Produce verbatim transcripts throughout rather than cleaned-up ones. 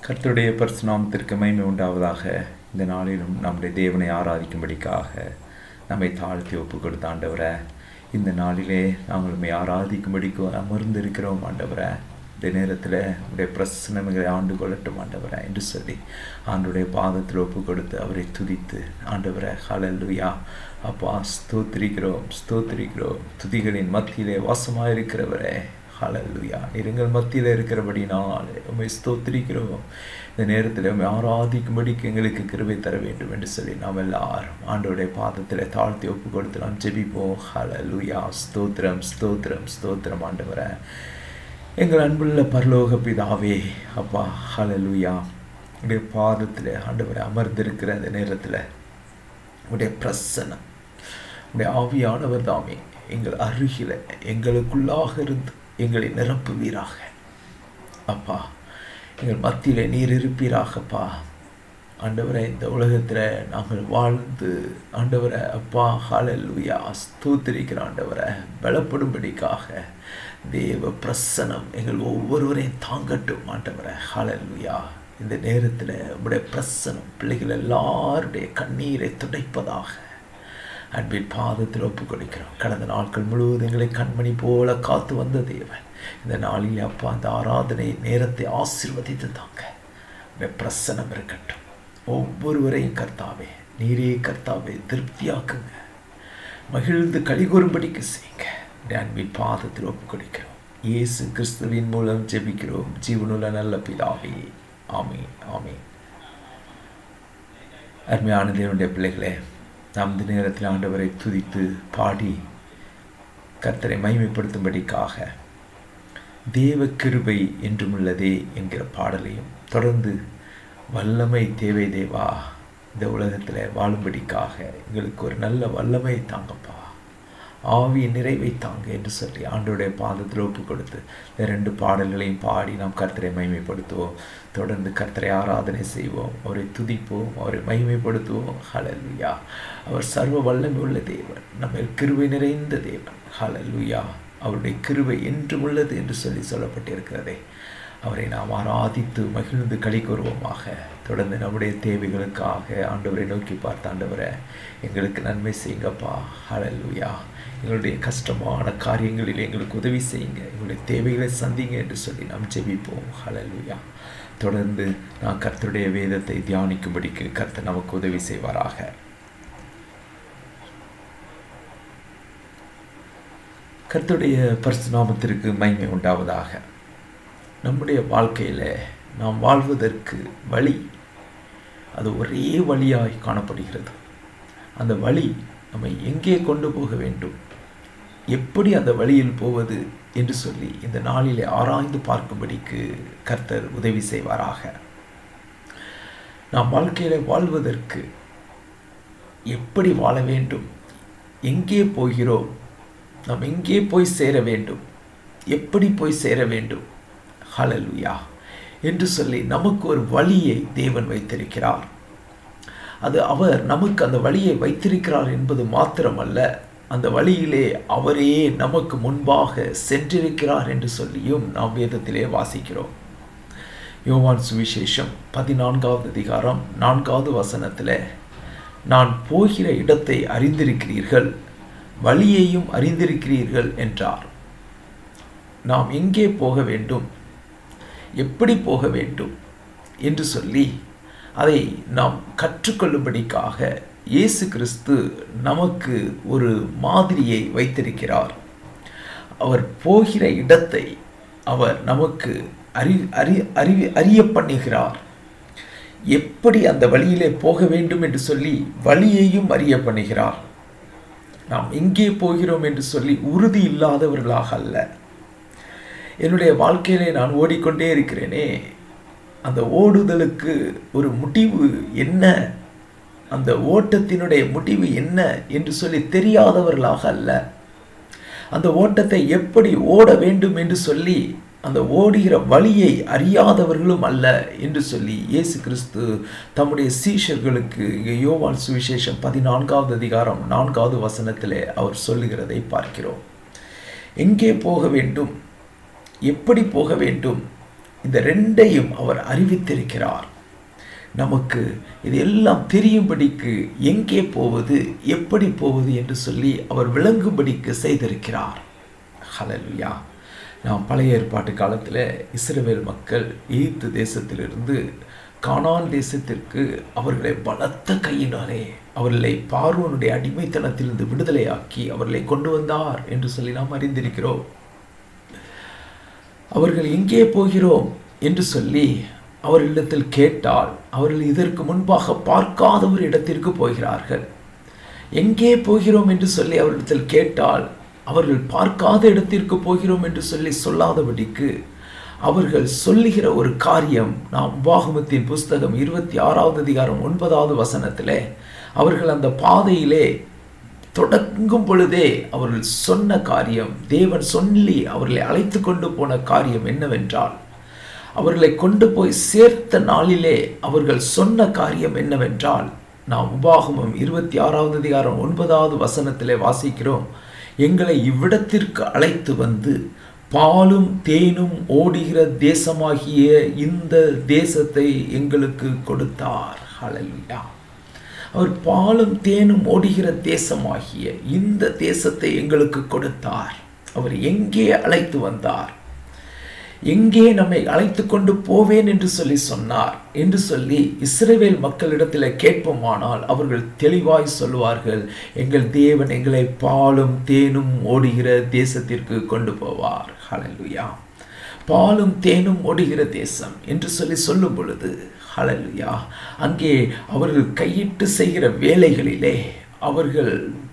கர்த்தருடைய பரிசுநாமத்திற்கு மகிமை உண்டாவதாக. இந்த நாளிலும் நம்முடைய தேவனை ஆராதிக்கும்படிக்காக நம்மை தாழ்த்தி ஒப்பு கொடுத்த ஆண்டவரை, இந்த நாளிலே நாங்கள் நம்மை ஆராதிக்கும்படிக்கு அமர்ந்திருக்கிறோம் ஆண்டவரை. இந்த நேரத்தில் உடைய பிரசனங்களை ஆண்டு கொள்ளட்டும் ஆண்டவரை என்று சொல்லி ஆண்டுடைய பாதத்தில் ஒப்பு கொடுத்து அவரை துதித்து, ஆண்டவரை ஹல்லேலூயா அப்பா ஸ்தோத்திரிக்கிறோம் ஸ்தோத்திரிக்கிறோம் துதிகளின் மத்தியிலே வாசமாக இருக்கிறவரே ஹல்லேலூயா, எங்கள் மத்தியில் இருக்கிறபடினால் உம்மை ஸ்தோத்திரிக்கிறோம். இந்த நேரத்தில் உம்மை ஆராதிக்கும்படிக்கு எங்களுக்கு கிருபை தர வேண்டும் என்று சொல்லி நாம் எல்லாரும் ஆண்டவருடைய பாதத்தில் தாழ்த்தி ஒப்பு கொடுத்து நாம் ஜெபிப்போம். ஹல்லேலூயா, ஸ்தோத்திரம் ஸ்தோத்திரம் ஸ்தோத்திரம் ஆண்டவரை. எங்கள் அன்புள்ள பரலோக பிதாவே அப்பா ஹல்லேலூயா, உடைய பாதத்தில் ஆண்டவரை அமர்ந்திருக்கிற அந்த நேரத்தில் உடைய பிரசன்னம், உடைய ஆவியானவர் தாமே எங்கள் அருகில் எங்களுக்குள்ளாக இருந்து எங்களை நிரப்புவீராக அப்பா. எங்கள் மத்தியில் நீர் இருப்பீராகப்பா ஆண்டவரை. இந்த உலகத்தில் நாங்கள் வாழ்ந்து ஆண்டவரை அப்பா ஹல்லேலூயா ஸ்தோத்திரிக்கிற ஆண்டவரை பலப்படும்படிக்காக தேவ பிரசனம் எங்கள் ஒவ்வொருவரையும் தாங்கட்டும் ஆண்டவரை ஹல்லேலூயா. இந்த நேரத்தில் உடைய பிரசனம் பிள்ளைகள் எல்லாருடைய கண்ணீரை துடைப்பதாக அன்பின் பாதத்தில் ஒப்பு கொடுக்கிறோம். கடந்த நாட்கள் முழுவதும் எங்களை கண்மணி போல காத்து வந்த தேவன், இந்த நாளில் அப்பா அந்த ஆராதனை நேரத்தை ஆசீர்வதித்து தாங்க. பிரசனம் இருக்கட்டும் ஒவ்வொருவரையும் கர்த்தாவே, நீரே கர்த்தாவே திருப்தியாக்குங்க, மகிழ்ந்து கலிகூறும்படிக்கு செய்யுங்க. அன்பின் பாதத்தில் ஒப்பு கொடுக்கிறோம். இயேசு கிறிஸ்துவின் மூலம் ஜெபிக்கிறோம் ஜீவனுள்ள நல்ல பிதாவே, ஆமீன் ஆமீன். அருமையான தேவனுடைய பிள்ளைகளே, நாம் இந்த நேரத்தில் ஆண்டவரை துதித்து பாடி கர்த்தரை மகிமைப்படுத்தும்படிக்காக தேவ கிருபை என்றுமுள்ளதே என்கிற பாடலையும் தொடர்ந்து வல்லமை தேவை தேவா, இந்த உலகத்தில் வாழும்படிக்காக எங்களுக்கு ஒரு நல்ல வல்லமை தாங்கப்பா, ஆவியின் நிறைவை தாங்க என்று சொல்லி ஆண்டோடைய பாதத்தில் ஒப்பு கொடுத்து இந்த ரெண்டு பாடல்களையும் பாடி நாம் கர்த்தரை மகிமைப்படுத்துவோம். தொடர்ந்து கர்த்தரை ஆராதனை செய்வோம், அவரை துதிப்போம், அவரை மகிமைப்படுத்துவோம். ஹல்லேலூயா, அவர் சர்வ வல்லமை உள்ள தேவன், நம்ம கிருபை நிறைந்த தேவன். ஹல்லேலூயா, அவருடைய கிருபை என்றும் உள்ளது என்று சொல்லி சொல்லப்பட்டிருக்கிறதே, அவரை நாம் ஆராதித்து மகிழ்ந்து களி கூறுவோமாக. தொடர்ந்து நம்முடைய தேவைகளுக்காக ஆண்டவரை நோக்கி பார்த்த ஆண்டவரை எங்களுக்கு நன்மை செய்யுங்கப்பா. ஹல்லேலூயா, எங்களுடைய கஷ்டமான காரியங்களில் எங்களுக்கு உதவி செய்யுங்க, எங்களுடைய தேவைகளை சந்திங்க என்று சொல்லி நாம் ஜெபிப்போம். ஹல்லேலூயா. தொடர்ந்து நான் கர்த்தருடைய வேதத்தை தியானிக்கும்படிக்கு கர்த்தர் நமக்கு உதவி செய்வாராக. கர்த்தருடைய பரிசுநாமத்திற்கு மகிமை உண்டாவதாக. நம்முடைய வாழ்க்கையில் நாம் வாழ்வதற்கு வழி, அது ஒரே வழியாய் காணப்படுகிறது. அந்த வழி நம்மை எங்கே கொண்டு போக வேண்டும், எப்படி அந்த வழியில் போவது என்று சொல்லி இந்த நாளிலே ஆராய்ந்து பார்க்கும்படிக்கு கர்த்தர் உதவி செய்வாராக. நாம் வாழ்க்கையில் வாழ்வதற்கு எப்படி வாழ வேண்டும், எங்கே போகிறோம், நாம் எங்கே போய் சேர வேண்டும், எப்படி போய் சேர வேண்டும், ஹல்லேலூயா என்று சொல்லி நமக்கு ஒரு வழியை தேவன் வைத்திருக்கிறார். அது அவர் நமக்கு அந்த வழியை வைத்திருக்கிறார் என்பது மாத்திரமல்ல, அந்த வழியிலே அவரே நமக்கு முன்பாக சென்றிருக்கிறார் என்று சொல்லியும் நாம் வேதத்திலே வாசிக்கிறோம். யோவான் சுவிசேஷம் பதினான்காவது அதிகாரம் நான்காவது வசனத்தில், நான் போகிற இடத்தை அறிந்திருக்கிறீர்கள், வழியையும் அறிந்திருக்கிறீர்கள் என்றார். நாம் எங்கே போக வேண்டும், எப்படி போக வேண்டும் என்று சொல்லி அதை நாம் கற்றுக்கொள்ளும்படிக்காக இயேசு கிறிஸ்து நமக்கு ஒரு மாதிரியை வைத்திருக்கிறார். அவர் போகிற இடத்தை அவர் நமக்கு அறி அறி அறி அறிய பண்ணுகிறார். எப்படி அந்த வழியிலே போக வேண்டும் என்று சொல்லி வழியையும் அறிய பண்ணுகிறார். நாம் எங்கே போகிறோம் என்று சொல்லி உறுதி இல்லாதவர்களாக அல்ல. என்னுடைய வாழ்க்கையிலே நான் ஓடிக்கொண்டே இருக்கிறேனே, அந்த ஓடுதலுக்கு ஒரு முடிவு என்ன, அந்த ஓட்டத்தினுடைய முடிவு என்ன என்று சொல்லி தெரியாதவர்களாக அல்ல. அந்த ஓட்டத்தை எப்படி ஓட வேண்டும் என்று சொல்லி அந்த ஓடுகிற வழியை அறியாதவர்களும் அல்ல என்று சொல்லி இயேசு கிறிஸ்து தம்முடைய சீஷர்களுக்கு யோவான் சுவிசேஷம் பதினான்காவது அதிகாரம் நான்காவது வசனத்திலே அவர் சொல்லுகிறதை பார்க்கிறோம். எங்கே போக வேண்டும், எப்படி போக வேண்டும் இந்த ரெண்டையும் அவர் அறிவித்திருக்கிறார். நமக்கு இது எல்லாம் தெரியும்படிக்கு எங்கே போவது, எப்படி போவது என்று சொல்லி அவர் விளங்கும்படிக்கு செய்திருக்கிறார். ஹல்லேலூயா. நாம் பழைய ஏற்பாட்டு காலத்தில் இஸ்ரவேல் மக்கள் எகிப்து தேசத்திலிருந்து கானான் தேசத்திற்கு அவர்களை பலத்த கையினாலே அவர்களை பார்வோனுடைய அடிமைத்தனத்திலிருந்து விடுதலையாக்கி அவர்களை கொண்டு வந்தார் என்று சொல்லி நாம் அறிந்திருக்கிறோம். அவர்கள் எங்கே போகிறோம் என்று சொல்லி அவர்களிடத்தில் கேட்டால் அவர்கள் இதற்கு முன்பாக பார்க்காத ஒரு இடத்திற்கு போகிறார்கள். எங்கே போகிறோம் என்று சொல்லி அவர்களிடத்தில் கேட்டால் அவர்கள் பார்க்காத இடத்திற்கு போகிறோம் என்று சொல்லி சொல்லாதபடிக்கு அவர்கள் சொல்லுகிற ஒரு காரியம் நாம் உபாகமத்தின் புஸ்தகம் இருபத்தி ஆறாவது அதிகாரம் ஒன்பதாவது வசனத்திலே அவர்கள் அந்த பாதையிலே தொடங்கும் பொழுதே அவர்கள் சொன்ன காரியம், தேவன் சொல்லி அவர்களை அழைத்து கொண்டு போன காரியம் என்னவென்றால், அவர்களை கொண்டு போய் சேர்த்த நாளிலே அவர்கள் சொன்ன காரியம் என்னவென்றால், நாம் உபாகமம் இருபத்தி ஆறாவது அதிகாரம் ஒன்பதாவது வசனத்திலே வாசிக்கிறோம், எங்களை இவ்விடத்திற்கு அழைத்து வந்து பாலும் தேனும் ஓடுகிற தேசமாகிய இந்த தேசத்தை எங்களுக்கு கொடுத்தார். ஹல்லேலூயா. அவர் பாலும் தேனும் ஓடுகிற தேசமாகிய இந்த தேசத்தை எங்களுக்கு கொடுத்தார். அவர் எங்கே அழைத்து வந்தார், எங்கே நம்மை அழைத்து கொண்டு போவேன் என்று சொல்லி சொன்னார் என்று சொல்லி இஸ்ரவேல் மக்களிடத்தில் கேட்போமானால் அவர்கள் தெளிவாய் சொல்வார்கள், எங்கள் தேவன் எங்களை பாலும் தேனும் ஓடுகிற தேசத்திற்கு கொண்டு போவார். ஹல்லேலூயா. பாலும் தேனும் ஓடுகிற தேசம் என்று சொல்லி சொல்லும் பொழுது ஹல்லேலூயா, அங்கே அவர்கள் கையிட்டு செய்கிற வேலைகளிலே அவர்கள்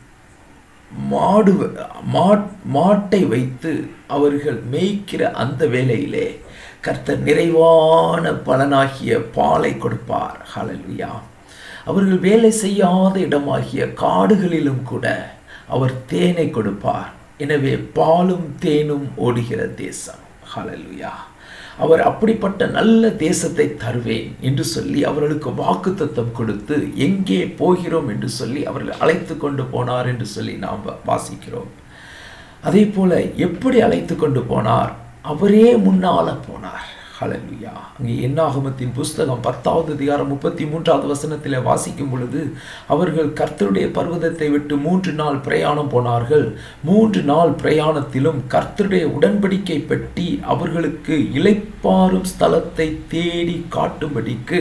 மாடு மாட்டை வைத்து அவர்கள் மேய்க்கிற அந்த வேலையிலே கர்த்தர் நிறைவான பலனாகிய பாலை கொடுப்பார். ஹல்லேலூயா. அவர்கள் வேலை செய்யாத இடமாகிய காடுகளிலும் கூட அவர் தேனை கொடுப்பார். எனவே பாலும் தேனும் ஓடுகிற தேசம். ஹல்லேலூயா. அவர் அப்படிப்பட்ட நல்ல தேசத்தை தருவேன் என்று சொல்லி அவர்களுக்கு வாக்குத்தத்தம் கொடுத்து எங்கே போகிறோம் என்று சொல்லி அவர்கள் அழைத்து கொண்டு போனார் என்று சொல்லி நாம் வாசிக்கிறோம். அதே போல எப்படி அழைத்து கொண்டு போனார், அவரே முன்னால போனார். ஹல்லேலூயா. அங்கே என்னாகமத்தின் புஸ்தகம் பத்தாவது அதிகாரம் முப்பத்தி மூன்றாவது வசனத்தில் வாசிக்கும் பொழுது அவர்கள் கர்த்தருடைய பர்வதத்தை விட்டு மூன்று நாள் பிரயாணம் போனார்கள். மூன்று நாள் பிரயாணத்திலும் கர்த்தருடைய உடன்படிக்கை பெட்டி அவர்களுக்கு இளைப்பாறும் ஸ்தலத்தை தேடி காட்டும்படிக்கு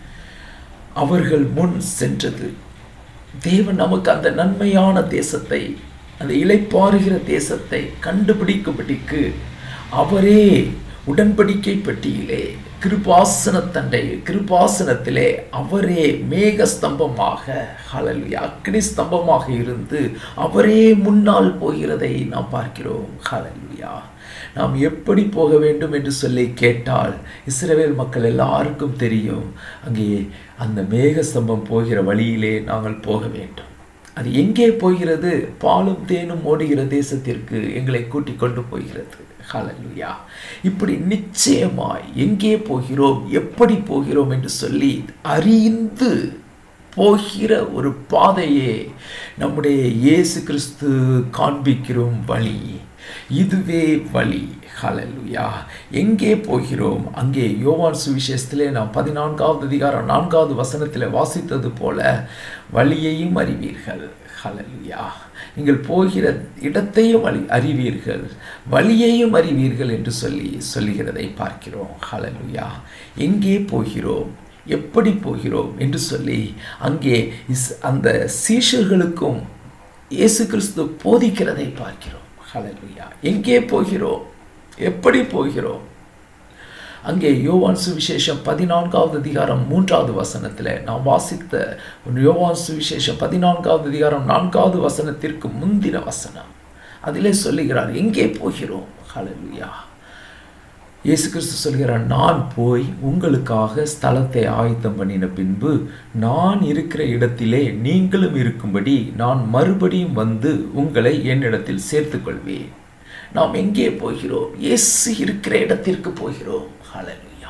அவர்கள் முன் சென்றது. தேவன் நமக்கு அந்த நன்மையான தேசத்தை, அந்த இளைப்பாறுகிற தேசத்தை கண்டுபிடிக்கும்படிக்கு அவரே உடன்படிக்கை பெட்டியிலே கிருபாசன தண்டை கிருபாசனத்திலே அவரே மேக ஸ்தம்பமாக, ஹல்லேலூயா, அக்னி ஸ்தம்பமாக இருந்து அவரே முன்னால் போகிறதை நாம் பார்க்கிறோம். ஹல்லேலூயா. நாம் எப்படி போக வேண்டும் என்று சொல்லி கேட்டால் இஸ்ரவேல் மக்கள் எல்லாருக்கும் தெரியும், அங்கே அந்த மேக ஸ்தம்பம் போகிற வழியிலே நாங்கள் போக வேண்டும். அது எங்கே போகிறது? பாலும் தேனும் ஓடுகிற தேசத்திற்கு எங்களை கூட்டிக் கொண்டு போகிறது. ஹல்லேலூயா. இப்படி நிச்சயமாய் எங்கே போகிறோம், எப்படி போகிறோம் என்று சொல்லி அறிந்து போகிற ஒரு பாதையே நம்முடைய இயேசு கிறிஸ்து காண்பிக்கிறோம் வழி. இதுவே வழி. ஹல்லேலூயா. எங்கே போகிறோம்? அங்கே யோவான் சுவிசேஷத்திலே நாம் பதினான்காவது அதிகாரம் நான்காவது வசனத்தில் வாசித்தது போல வழியையும் அறிவீர்கள். ஹல்லேலூயா. நீங்கள் போகிற இடத்தையும் அறி அறிவீர்கள் வழியையும் அறிவீர்கள் என்று சொல்லி சொல்லுகிறதை பார்க்கிறோம். ஹல்லேலூயா. எங்கே போகிறோம், எப்படி போகிறோம் என்று சொல்லி அங்கே இஸ் அந்த சீஷர்களுக்கும் இயேசு கிறிஸ்து போதிக்கிறதை பார்க்கிறோம். ஹல்லேலூயா. எங்கே போகிறோம், எப்படி போகிறோம்? அங்கே யோவான் சுவிசேஷம் பதினான்காவது அதிகாரம் மூன்றாவது வசனத்தில் நாம் வாசித்த யோவான் சுவிசேஷம் பதினான்காவது அதிகாரம் நான்காவது வசனத்திற்கு முந்தின வசனம், அதிலே சொல்லுகிறார் எங்கே போகிறோம். ஹல்லேலூயா. இயேசு கிறிஸ்து சொல்கிறார், நான் போய் உங்களுக்காக ஸ்தலத்தை ஆயத்தம் பண்ணின பின்பு நான் இருக்கிற இடத்திலே நீங்களும் இருக்கும்படி நான் மறுபடியும் வந்து உங்களை என்னிடத்தில் சேர்த்துக்கொள்வேன். நாம் எங்கே போகிறோம்? இயேசு இருக்கிற இடத்திற்கு போகிறோம். ஹல்லேலூயா.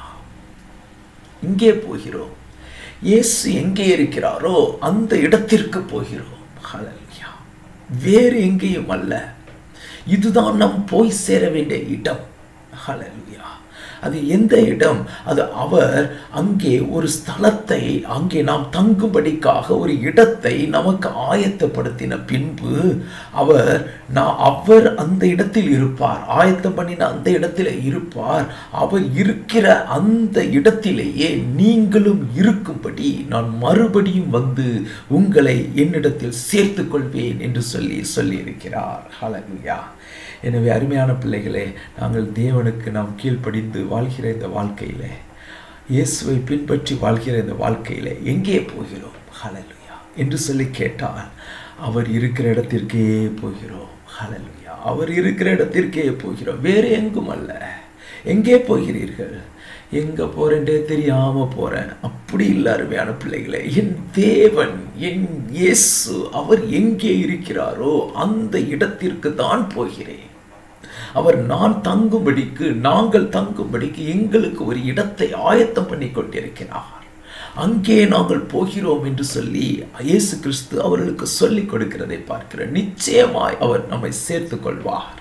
இங்கே போகிறோம். இயேசு எங்கே இருக்கிறாரோ அந்த இடத்திற்கு போகிறோம். ஹல்லேலூயா. வேறு எங்கேயும் அல்ல. இதுதான் நாம் போய் சேர வேண்டிய இடம். ஹல்லேலூயா. அது எந்த இடம்? அது அவர் அங்கே ஒரு ஸ்தலத்தை, அங்கே நாம் தங்கும்படிக்காக ஒரு இடத்தை நமக்கு ஆயத்தப்படுத்தின பின்பு அவர் நான் அவர் அந்த இடத்தில் இருப்பார். ஆயத்தம் பண்ணின அந்த இடத்தில் இருப்பார். அவர் இருக்கிற அந்த இடத்திலேயே நீங்களும் இருக்கும்படி நான் மறுபடியும் வந்து உங்களை என்னிடத்தில் சேர்த்து கொள்வேன் என்று சொல்லி சொல்லி இருக்கிறார். ஹல்லேலூயா. எனவே அருமையான பிள்ளைகளே, நாங்கள் தேவனுக்கு நாம் கீழ்ப்படிந்து வாழ்கிற இந்த வாழ்க்கையிலே, இயேசுவை பின்பற்றி வாழ்கிற இந்த வாழ்க்கையிலே எங்கே போகிறோம்? ஹல்லேலூயா என்று சொல்லி கேட்டால் அவர் இருக்கிற இடத்திற்கே போகிறோம். ஹல்லேலூயா. அவர் இருக்கிற இடத்திற்கே போகிறோம், வேறு எங்கும் அல்ல. எங்கே போகிறீர்கள்? எங்கே போகிறேன்டே தெரியாமல் போகிறேன், அப்படி இல்லை அருமையான பிள்ளைகளே. என் தேவன், என் இயேசு, அவர் எங்கே இருக்கிறாரோ அந்த இடத்திற்கு தான் போகிறேன். அவர் நான் தங்கும்படிக்கு, நாங்கள் தங்கும்படிக்கு எங்களுக்கு ஒரு இடத்தை ஆயத்தம் பண்ணி கொண்டிருக்கிறார். அங்கே நாங்கள் போகிறோம் என்று சொல்லி இயேசு கிறிஸ்து அவர்களுக்கு சொல்லிக் கொடுக்கிறதை பார்க்கிறேன். நிச்சயமாய் அவர் நம்மை சேர்த்து கொள்வார்.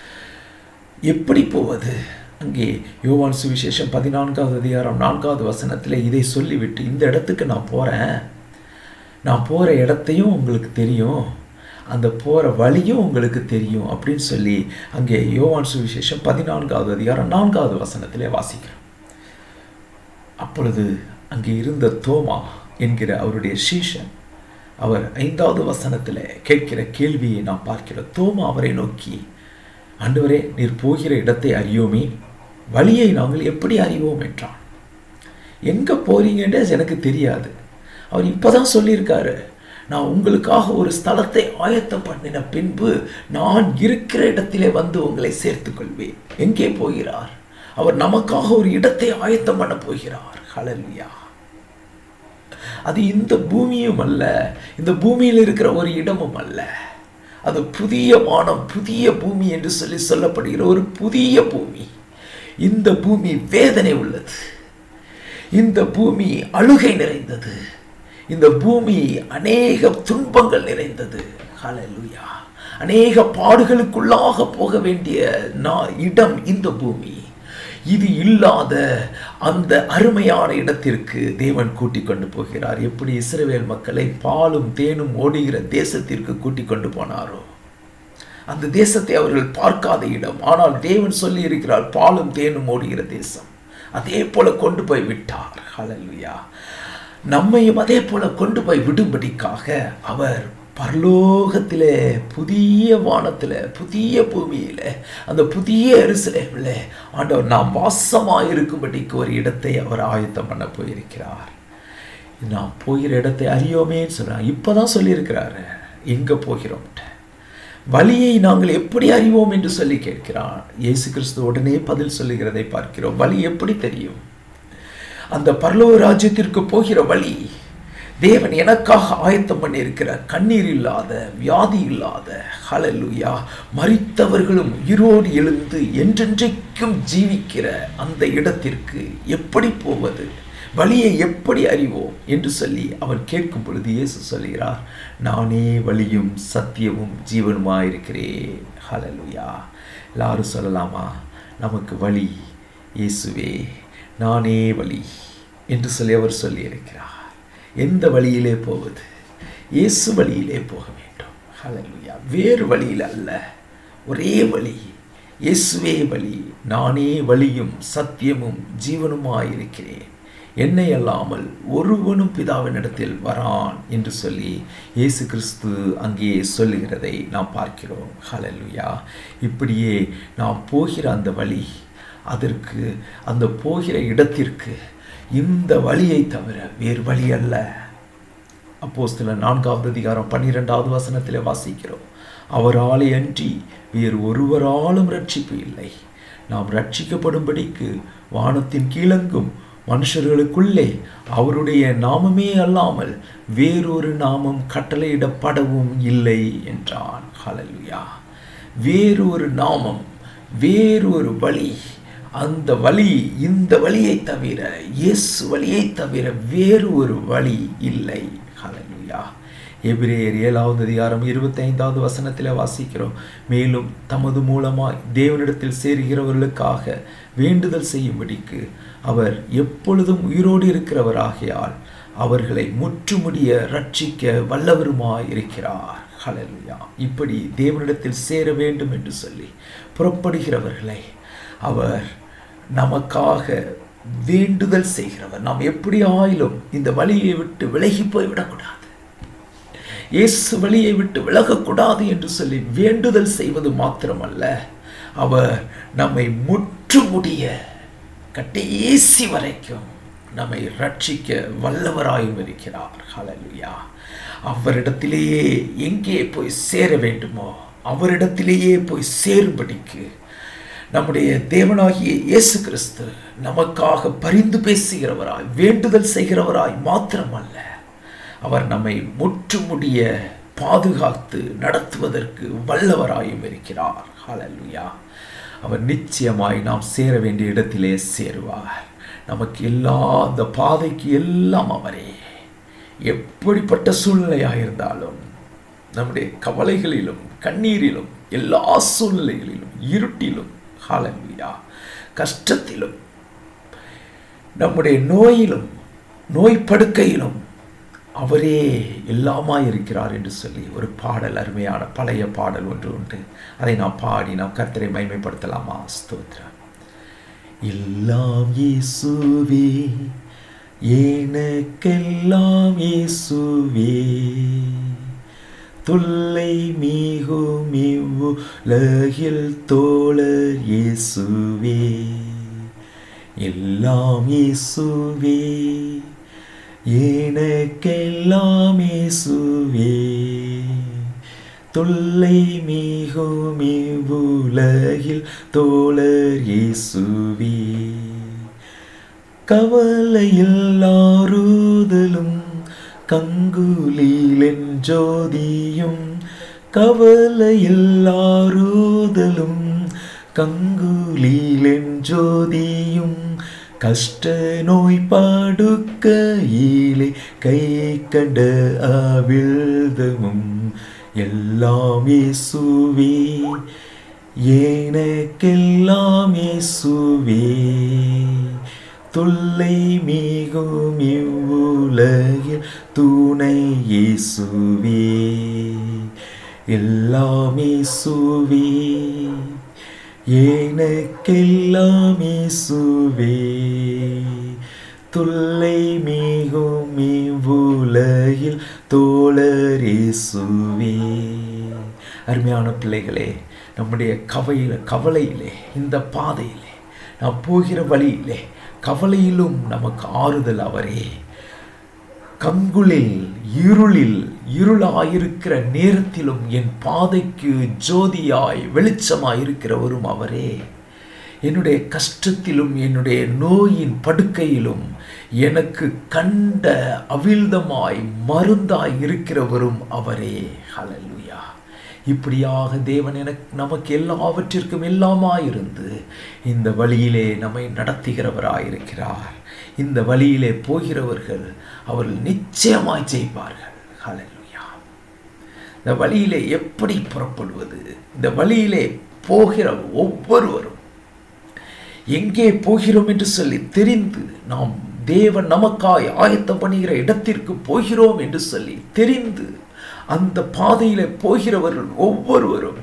எப்படி போவது? அங்கே யோவான் சுவிசேஷம் பதினான்காவது அதிகாரம் நான்காவது வசனத்தில் இதை சொல்லிவிட்டு, இந்த இடத்துக்கு நான் போகிறேன், நான் போகிற இடத்தையும் உங்களுக்கு தெரியும், அந்த போகிற வழியும் உங்களுக்கு தெரியும் அப்படின்னு சொல்லி அங்கே யோவான் சுவிசேஷம் பதினான்காவது அதிகாரம் நான்காவது வசனத்திலே வாசிக்கிறோம். அப்பொழுது அங்கே இருந்த தோமா என்கிற அவருடைய சீஷன், அவர் ஐந்தாவது வசனத்தில் கேட்கிற கேள்வியை நாம் பார்க்கிறோம். தோமா அவரை நோக்கி, ஆண்டவரே, நீர் போகிற இடத்தை அறியோமே, வழியை நாங்கள் எப்படி அறிவோம் என்றான். எங்கே போறீங்கன்றே எனக்கு தெரியாது. அவர் இப்போதான் சொல்லியிருக்காரு, நான் உங்களுக்காக ஒரு ஸ்தலத்தை ஆயத்தம் பண்ணின பின்பு நான் இருக்கிற இடத்திலே வந்து உங்களை சேர்த்து கொள்வேன். எங்கே போகிறார்? அவர் நமக்காக ஒரு இடத்தை ஆயத்தம் பண்ண போகிறார். ஹல்லேலூயா. அது இந்த பூமியும் அல்ல, இந்த பூமியில் இருக்கிற ஒரு இடமும் அல்ல. அது புதிய வானம், புதிய பூமி என்று சொல்லி சொல்லப்படுகிற ஒரு புதிய பூமி. இந்த பூமி வேதனை உள்ளது, இந்த பூமி அழுகை நிறைந்தது, இந்த பூமி அநேக துன்பங்கள் நிறைந்தது. ஹல்லேலூயா. அநேக பாடுகளுக்குள்ளாக போக வேண்டிய இடம் இந்த பூமி. இது இல்லாத அந்த அருமையான இடத்திற்கு தேவன் கூட்டிக் கொண்டு போகிறார். எப்படி இஸ்ரவேல் மக்களை பாலும் தேனும் ஓடுகிற தேசத்திற்கு கூட்டிக் கொண்டு போனாரோ, அந்த தேசத்தை அவர்கள் பார்க்காத இடம், ஆனால் தேவன் சொல்லி இருக்கிறார் பாலும் தேனும் ஓடுகிற தேசம். அதே போல கொண்டு போய் விட்டார். ஹல்லேலூயா. நம்மையும் அதே போல கொண்டு போய் விடும்படிக்காக அவர் பரலோகத்திலே, புதிய வானத்தில், புதிய பூமியில், அந்த புதிய எருசலேமில் ஆண்டவர் நாம் வாசமாக இருக்கும்படிக்கு ஒரு இடத்தை அவர் ஆயத்தம் பண்ண போயிருக்கிறார். நாம் போகிற இடத்தை அறியோமேன்னு சொல்கிறார். இப்போ தான் சொல்லியிருக்கிறாரு எங்கே போகிறோம், வழியை நாங்கள் எப்படி அறிவோம் என்று சொல்லி கேட்கிறார். இயேசு கிறிஸ்து உடனே பதில் சொல்லுகிறதை பார்க்கிறோம். வழி எப்படி தெரியும்? அந்த பரலோக ராஜ்யத்திற்கு போகிற வழி தேவன் எனக்காக ஆயத்தம் பண்ணி இருக்கிற கண்ணீர் இல்லாத, வியாதி இல்லாத, ஹல்லேலூயா, மரித்தவர்களும் உயிரோடு எழுந்து என்றென்றைக்கும் ஜீவிக்கிற அந்த இடத்திற்கு எப்படி போவது, வழியை எப்படி அறிவோம் என்று சொல்லி அவர் கேட்கும் பொழுது இயேசு சொல்கிறார், நானே வழியும் சத்தியமும் ஜீவனுமாயிருக்கிறேன். ஹல்லேலூயா. எல்லாரும் சொல்லலாமா? நமக்கு வழி இயேசுவே, நானே வழி என்று சொல்லி அவர் சொல்லியிருக்கிறார். எந்த வழியிலே போவது? இயேசு வழியிலே போக வேண்டும். ஹல்லேலூயா. வேறு வழியில் அல்ல, ஒரே வழி, இயேசுவே வழி. நானே வழியும் சத்தியமும் ஜீவனுமாயிருக்கிறேன், என்னை அல்லாமல் ஒருவனும் பிதாவினிடத்தில் வரான் என்று சொல்லி இயேசு கிறிஸ்து அங்கே சொல்லுகிறதை நாம் பார்க்கிறோம். ஹல்லேலூயா. இப்படியே நாம் போகிற அந்த வழி, அதற்கு அந்த போகிற இடத்திற்கு இந்த வழியை தவிர வேறு வழி அல்ல. அப்போஸ்தலர் நான்காவது அதிகாரம் பன்னிரெண்டாவது வசனத்திலே வாசிக்கிறோம், அவராலே அன்றி வேறு ஒருவராலும் ரட்சிப்பு இல்லை. நாம் ரட்சிக்கப்படும்படிக்கு வானத்தின் கீழங்கும் மனுஷர்களுக்குள்ளே அவருடைய நாமமே அல்லாமல் வேறொரு நாமம் கட்டளையிடப்படவும் இல்லை என்றான். ஹல்லேலூயா. வேறொரு நாமம், வேறொரு வழி, அந்த வழி இந்த வழியை தவிர, இயேசு வழியை தவிர வேறு ஒரு வழி இல்லை. ஹல்லேலூயா. எபிரேயர் ஏழாவது அதிகாரம் இருபத்தி ஐந்தாவது வசனத்தில் வாசிக்கிறோம். மேலும் தமது மூலமாய் தேவனிடத்தில் சேருகிறவர்களுக்காக வேண்டுதல் செய்யும்படிக்கு அவர் எப்பொழுதும் உயிரோடு இருக்கிறவராகையால் அவர்களை முற்றுமுடிய ரட்சிக்க வல்லவருமாய் இருக்கிறார். ஹல்லேலூயா. இப்படி தேவனிடத்தில் சேர வேண்டும் என்று சொல்லி புறப்படுகிறவர்களை அவர் நமக்காக வேண்டுதல் செய்கிறவர். நாம் எப்படி ஆயிலும் இந்த வழியை விட்டு விலகி போய்விடக்கூடாது, இயேசு வழியை விட்டு விலகக்கூடாது என்று சொல்லி வேண்டுதல் செய்வது மாத்திரமல்ல, அவர் நம்மை முற்றுமுடிய கடைசி வரைக்கும் நம்மை ரட்சிக்க வல்லவராயும் இருக்கிறார். ஹல்லேலூயா. அவரிடத்திலேயே எங்கே போய் சேர வேண்டுமோ அவரிடத்திலேயே போய் சேரும்படிக்கு நம்முடைய தேவனாகிய இயேசு கிறிஸ்து நமக்காக பரிந்து பேசுகிறவராய் வேண்டுதல் செய்கிறவராய் மாத்திரமல்ல, அவர் நம்மை முற்றுமுடிய பாதுகாத்து நடத்துவதற்கு வல்லவராயும் இருக்கிறார். ஹல்லேலூயா. அவர் நிச்சயமாய் நாம் சேர வேண்டிய இடத்திலே சேருவார். நமக்கு எல்லா அந்த பாதைக்கு எல்லாம் அவரே. எப்படிப்பட்ட சூழ்நிலையாக இருந்தாலும், நம்முடைய கவலைகளிலும் கண்ணீரிலும் எல்லா சூழ்நிலைகளிலும் இருட்டிலும், ஹல்லேலூயா, கஷ்டத்திலும் நம்முடைய நோயிலும் நோய் படுக்கையிலும் அவரே எல்லாமாய் இருக்கிறார் என்று சொல்லி ஒரு பாடல், அருமையான பழைய பாடல் ஒன்று உண்டு. அதை நாம் பாடி நாம் கர்த்தரை மகிமைப்படுத்தலாமா? ஸ்தோத்திரம். எல்லாம் இயேசுவே, எனக்கெல்லாம் இயேசுவே, தொல்லை மிகும் இவ்வுலகில் தோழர் இயேசுவே, எல்லாம் இயேசுவே, எனக்கெல்லாம் இயேசுவே, தொல்லை மிகும் இவ்வுலகில் தோழர் இயேசுவே, கவலையில் ஆறுதலும் கங்குலிலென் ஜோதியும், கவலையில் ஆறுதலும் கங்குலிலென் ஜோதியும், கஷ்ட நோய் படுக்கையிலே கை கண்ட அவிழ்தமும், எல்லாம் இயேசுவே, எனக்கெல்லாம் இயேசுவே, தொல்லை மிகும் இவ்வுலகில் துணை இயேசுவே, எல்லாம் இயேசுவே, எனக்கெல்லாம் இயேசுவே, தொல்லை மிகும் இவ்வுலகில் தோழர் இயேசுவே. அருமையான பிள்ளைகளே, நம்முடைய கவையில கவலையிலே, இந்த பாதையிலே, நாம் போகிற வழியிலே கவலையிலும் நமக்கு ஆறுதல் அவரே. கங்குலில் இருளில் இருளாயிருக்கிற நேரத்திலும் என் பாதைக்கு ஜோதியாய் வெளிச்சமாயிருக்கிறவரும் அவரே. என்னுடைய கஷ்டத்திலும் என்னுடைய நோயின் படுக்கையிலும் எனக்கு கண்ட அவிழ்தமாய் மருந்தாய் இருக்கிறவரும் அவரே. ஹல்லேலூயா. இப்படியாக தேவன் எனக்கு நமக்கு எல்லாவற்றிற்கும் எல்லாமாயிருந்து இந்த வழியிலே நம்மை நடத்துகிறவராயிருக்கிறார். இந்த வழியிலே போகிறவர்கள் அவர்கள் நிச்சயமாய் ஜெயிப்பார்கள். ஹல்லேலூயா. இந்த வழியிலே எப்படி புறப்படுவது? இந்த வழியிலே போகிற ஒவ்வொருவரும் எங்கே போகிறோம் என்று சொல்லி தெரிந்து, நாம் தேவன் நமக்காய் ஆயத்தம் பண்ணுகிற இடத்திற்கு போகிறோம் என்று சொல்லி தெரிந்து அந்த பாதையில போகிறவர்கள் ஒவ்வொருவரும்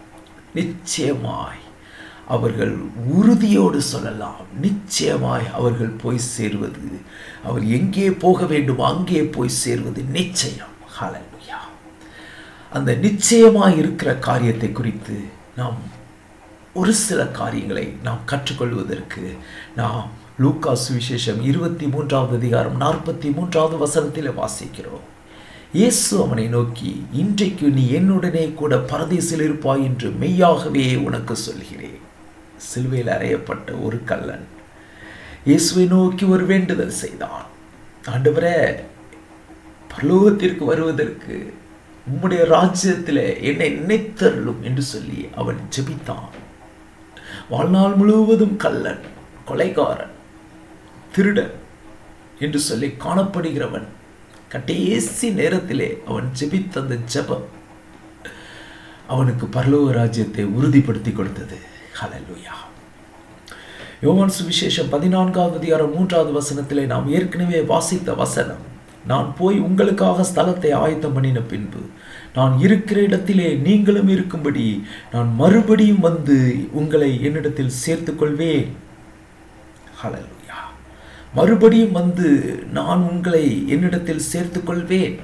நிச்சயமாய் அவர்கள் உறுதியோடு சொல்லலாம், நிச்சயமாய் அவர்கள் போய் சேர்வது, அவர் எங்கே போக வேண்டும் அங்கே போய் சேர்வது நிச்சயம். ஹல்லேலூயா. அந்த நிச்சயமாய் இருக்கிற காரியத்தை குறித்து நாம் ஒரு சில காரியங்களை நாம் கற்றுக்கொள்வதற்கு நாம் லூக்கா சுவிசேஷம் இருபத்தி மூன்றாவது அதிகாரம் நாற்பத்தி மூன்றாவது வசனத்தில் வாசிக்கிறோம். இயேசு அவனை நோக்கி, இன்றைக்கு நீ என்னுடனே கூட பரதீசில் இருப்பாய் என்று மெய்யாகவே உனக்கு சொல்கிறேன். சிலுவையில் அறையப்பட்ட ஒரு கள்ளன் இயேசுவை நோக்கி ஒரு வேண்டுதல் செய்தான். ஆண்டவரே, பரலோகத்திற்கு வருவதற்கு உம்முடைய ராஜ்யத்தில் என்னை நினைத்தருளும் என்று சொல்லி அவன் ஜெபித்தான். வாழ்நாள் முழுவதும் கள்ளன், கொலைகாரன், திருடன் என்று சொல்லி காணப்படுகிறவன் கடைசி நேரத்திலே அவன் ஜெபித்த அந்த ஜெபம் அவனுக்கு பரலோக ராஜ்யத்தை உறுதிப்படுத்தி கொடுத்தது. ஹல்லேலூயா. யோவான் சுவிசேஷம் பதினான்காவது அதிகாரம் மூன்றாவது வசனத்திலே நாம் ஏற்கனவே வாசித்த வசனம், நான் போய் உங்களுக்காக ஸ்தலத்தை ஆயத்தம் பண்ணின பின்பு நான் இருக்கிற இடத்திலே நீங்களும் இருக்கும்படி நான் மறுபடியும் வந்து உங்களை என்னிடத்தில் சேர்த்துக் கொள்வேன். ஹல்லேலூயா. மறுபடியும் வந்து நான் உங்களை என்னிடத்தில் சேர்த்துக் கொள்வேன்.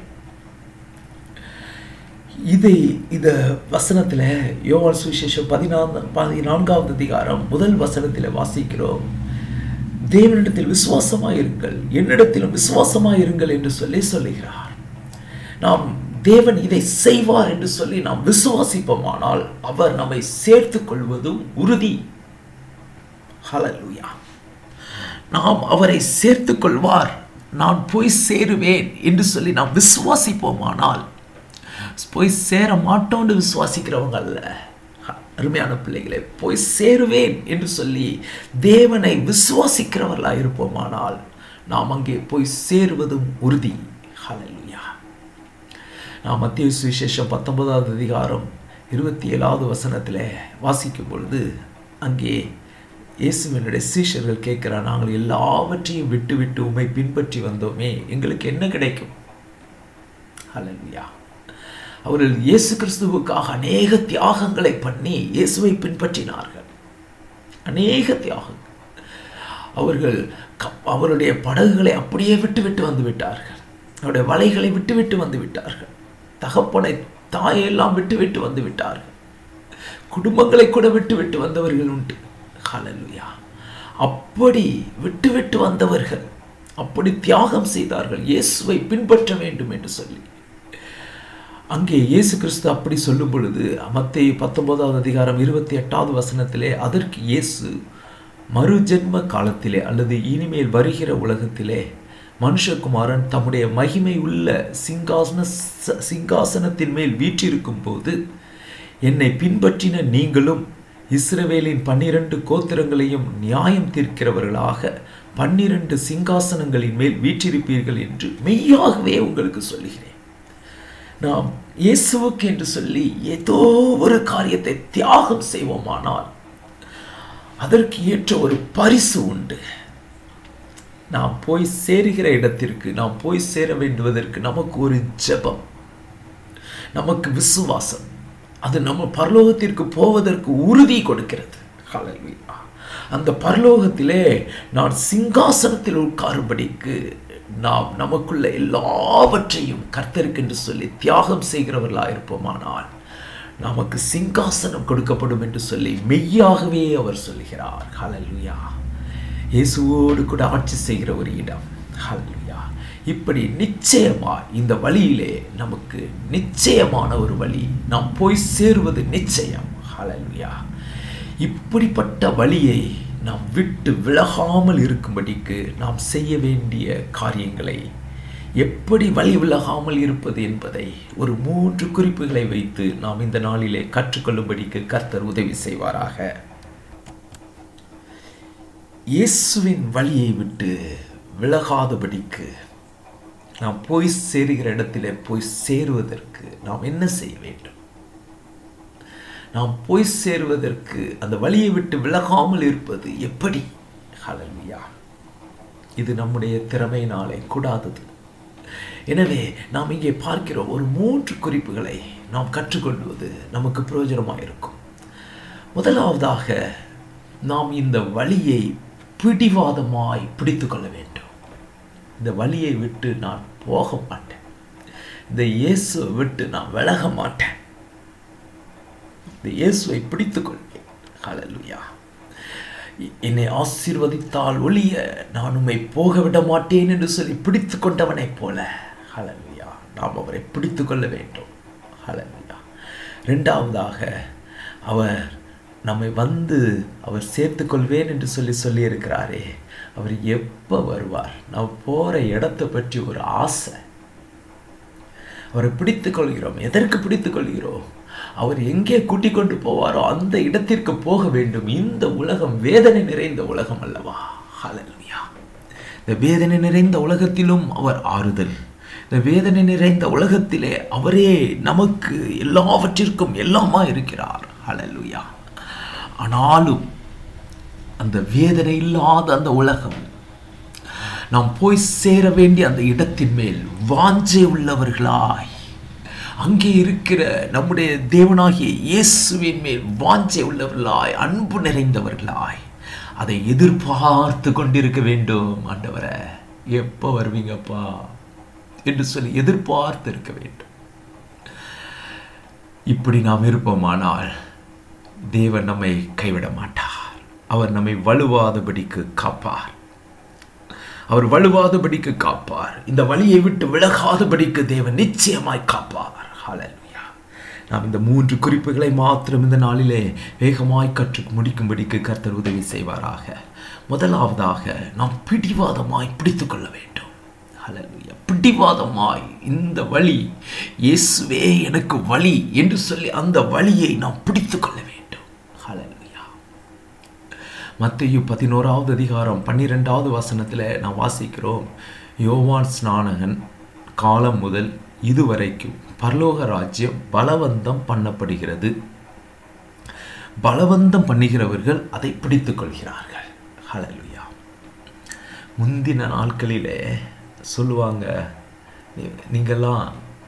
இதை இந்த வசனத்தில் யோவான் சுவிசேஷம் பதினான்கு பதினான்காவது அதிகாரம் முதல் வசனத்தில் வாசிக்கிறோம், தேவனிடத்தில் விசுவாசமாய் இருங்கள், என்னிடத்திலும் விசுவாசமாய் இருங்கள் என்று சொல்லி சொல்லுகிறார். நாம் தேவன் இதை செய்வார் என்று சொல்லி நாம் விசுவாசிப்போமானால் அவர் நம்மை சேர்த்துக் கொள்வதும் உறுதி. ஹல்லேலூயா. நாம் அவரை சேர்த்துக் கொள்வார், நான் போய் சேருவேன் என்று சொல்லி நாம் விசுவாசிப்போமானால், போய் சேர மாட்டோம்னு விசுவாசிக்கிறவங்க அல்ல அருமையான பிள்ளைகளை, போய் சேருவேன் என்று சொல்லி தேவனை விசுவாசிக்கிறவர்களாக இருப்போமானால் நாம் அங்கே போய் சேருவதும் உறுதி. ஹல்லேலூயா. நாம் மத்தேயு சுவிசேஷம் பத்தொன்பதாவது அதிகாரம் இருபத்தி ஏழாவது வசனத்தில் வாசிக்கும் பொழுது அங்கே இயேசுவினுடைய சீஷர்கள் கேட்கிறார், நாங்கள் எல்லாவற்றையும் விட்டு விட்டு உம்மை பின்பற்றி வந்தோமே, எங்களுக்கு என்ன கிடைக்கும்? ஹல்லேலூயா. அவர்கள் இயேசு கிறிஸ்துவுக்காக அநேக தியாகங்களை பண்ணி இயேசுவை பின்பற்றினார்கள். அநேக தியாகங்கள். அவர்கள் அவருடைய படகுகளை அப்படியே விட்டு விட்டு வந்து விட்டார்கள். அவருடைய வலைகளை விட்டு விட்டு வந்து விட்டார்கள். தகப்பனை தாயெல்லாம் விட்டு விட்டு வந்து விட்டார்கள். குடும்பங்களை கூட விட்டு விட்டு வந்தவர்கள் உண்டு. ஹல்லேலூயா. அப்படி விட்டு விட்டு வந்தவர்கள் அப்படி தியாகம் செய்தார்கள் இயேசுவை பின்பற்ற வேண்டும் என்று சொல்லி. அங்கே இயேசு கிறிஸ்து அப்படி சொல்லும் பொழுது மத்தேயு பத்தொன்பதாவது அதிகாரம் இருபத்தி எட்டாவது வசனத்திலே, அதற்கு இயேசு, மறு ஜென்ம காலத்திலே அல்லது இனிமேல் வருகிற உலகத்திலே மனுஷகுமாரன் தம்முடைய மகிமை உள்ள சிங்காசன சிங்காசனத்தின் மேல் வீற்றிருக்கும் போது என்னை பின்பற்றின நீங்களும் இஸ்ரவேலின் பன்னிரண்டு கோத்திரங்களையும் நியாயம் தீர்க்கிறவர்களாக பன்னிரண்டு சிங்காசனங்களின் மேல் வீற்றிருப்பீர்கள் என்று மெய்யாகவே உங்களுக்கு சொல்லுகிறேன். நாம் இயேசுவுக்கு என்று சொல்லி ஏதோ ஒரு காரியத்தை தியாகம் செய்வோமானால் அதற்கு ஏற்ற ஒரு பரிசு உண்டு. நாம் போய் சேருகிற இடத்திற்கு நாம் போய் சேர வேண்டுவதற்கு நமக்கு ஒரு ஜெபம், நமக்கு விசுவாசம், அது நம்ம பரலோகத்திற்கு போவதற்கு உறுதி கொடுக்கிறது. ஹல்லேலூயா. அந்த பரலோகத்திலே நான் சிங்காசனத்தில் உட்காரும்படிக்கு நாம் நமக்குள்ள எல்லாவற்றையும் கர்த்தருக்கு என்று சொல்லி தியாகம் செய்கிறவர்களாக இருப்போமானால் நமக்கு சிங்காசனம் கொடுக்கப்படும் என்று சொல்லி மெய்யாகவே அவர் சொல்கிறார். ஹல்லேலூயா. இயேசுவோடு கூட ஆட்சி செய்கிற ஒரு இடம். ஹல்லேலூயா. இப்படி நிச்சயமா இந்த வழியிலே நமக்கு நிச்சயமான ஒரு வழி, நாம் போய் சேருவது நிச்சயம். ஹல்லேலூயா. இப்படிப்பட்ட வழியை நாம் விட்டு விலகாமல் இருக்கும்படிக்கு நாம் செய்ய வேண்டிய காரியங்களை, எப்படி வழி விலகாமல் இருப்பது என்பதை ஒரு மூன்று குறிப்புகளை வைத்து நாம் இந்த நாளிலே கற்றுக்கொள்ளும்படிக்கு கர்த்தர் உதவி செய்வாராக. இயேசுவின் வழியை விட்டு விலகாதபடிக்கு நாம் போய் சேருகிற இடத்திலே போய் சேருவதற்கு நாம் என்ன செய்ய வேண்டும்? நாம் போய் சேருவதற்கு அந்த வழியை விட்டு விலகாமல் இருப்பது எப்படி? ஹல்லேலூயா. இது நம்முடைய திறமையினாலே கூடாதது. எனவே நாம் இங்கே பார்க்கிறோம் ஒரு மூன்று குறிப்புகளை நாம் கற்றுக்கொள்வது நமக்கு பிரயோஜனமாக இருக்கும். முதலாவதாக நாம் இந்த வழியை பிடிவாதமாய் பிடித்து கொள்ள வேண்டும். இந்த வழியை விட்டு நான் போக மாட்டேன், இந்த இயேசுவை விட்டு நான் விலக மாட்டேன், இந்த இயேசுவை பிடித்துக் கொள்வேன். ஹல்லேலூயா. என்னை ஆசீர்வதித்தால் ஒழிய நான் உம்மை போக விட மாட்டேன் என்று சொல்லி பிடித்து கொண்டவனை போல ஹல்லேலூயா நாம் அவரை பிடித்து கொள்ள வேண்டும். ஹல்லேலூயா. இரண்டாவதாக அவர் நம்மை வந்து அவர் சேர்த்து கொள்வேன் என்று சொல்லி சொல்லியிருக்கிறாரே, அவர் எப்போ வருவார்? நாம் போகிற இடத்தை பற்றி ஒரு ஆசை. அவரை பிடித்து கொள்கிறோம். எதற்கு பிடித்து கொள்கிறோம்? அவர் எங்கே கூட்டிக் கொண்டு போவாரோ அந்த இடத்திற்கு போக வேண்டும். இந்த உலகம் வேதனை நிறைந்த உலகம் அல்லவா? ஹல்லேலூயா. இந்த வேதனை நிறைந்த உலகத்திலும் அவர் ஆறுதல், இந்த வேதனை நிறைந்த உலகத்திலே அவரே நமக்கு எல்லாவற்றிற்கும் எல்லாமா இருக்கிறார். ஹல்லேலூயா. ஆனாலும் அந்த வேதனை இல்லாத அந்த உலகம், நாம் போய் சேர வேண்டிய அந்த இடத்தின் மேல் வாஞ்சை உள்ளவர்களாய், அங்கே இருக்கிற நம்முடைய தேவனாகிய இயேசுவின் மேல் வாஞ்சை உள்ளவர்களாய், அன்பு நிறைந்தவர்களாய் அதை எதிர்பார்த்து கொண்டிருக்க வேண்டும். ஆண்டவரே, எப்போ வருவீங்கப்பா என்று சொல்லி எதிர்பார்த்து இருக்க வேண்டும். இப்படி நாம் இருப்போமானால் தேவன் நம்மை கைவிட மாட்டார். அவர் நம்மை வலுவாதபடிக்கு காப்பார். அவர் வலுவாதபடிக்கு காப்பார். இந்த வழியை விட்டு விலகாதபடிக்கு தேவன் நிச்சயமாய் காப்பார். ஹல்லேலூயா. நாம் இந்த மூன்று குறிப்புகளை மாத்திரம் இந்த நாளிலே வேகமாய் கற்று முடிக்கும்படிக்கு கர்த்தர் உதவி செய்வாராக. முதலாவதாக நாம் பிடிவாதமாய் பிடித்து கொள்ள வேண்டும். ஹல்லேலூயா. பிடிவாதமாய் இந்த வழி இயேசுவே எனக்கு வழி என்று சொல்லி அந்த வழியை நாம் பிடித்து கொள்ள வேண்டும். ஹல்லேலூயா. மத்தேயு பதினோராவது அதிகாரம் பன்னிரெண்டாவது வசனத்தில் நாம் வாசிக்கிறோம், யோவான் ஸ்நானகன் காலம் முதல் இதுவரைக்கும் பரலோக ராஜ்யம் பலவந்தம் பண்ணப்படுகிறது, பலவந்தம் பண்ணுகிறவர்கள் அதை பிடித்துக் கொள்கிறார்கள். ஹல்லேலூயா. முந்தின நாட்களிலே சொல்லுவாங்க, நீங்கள்லாம்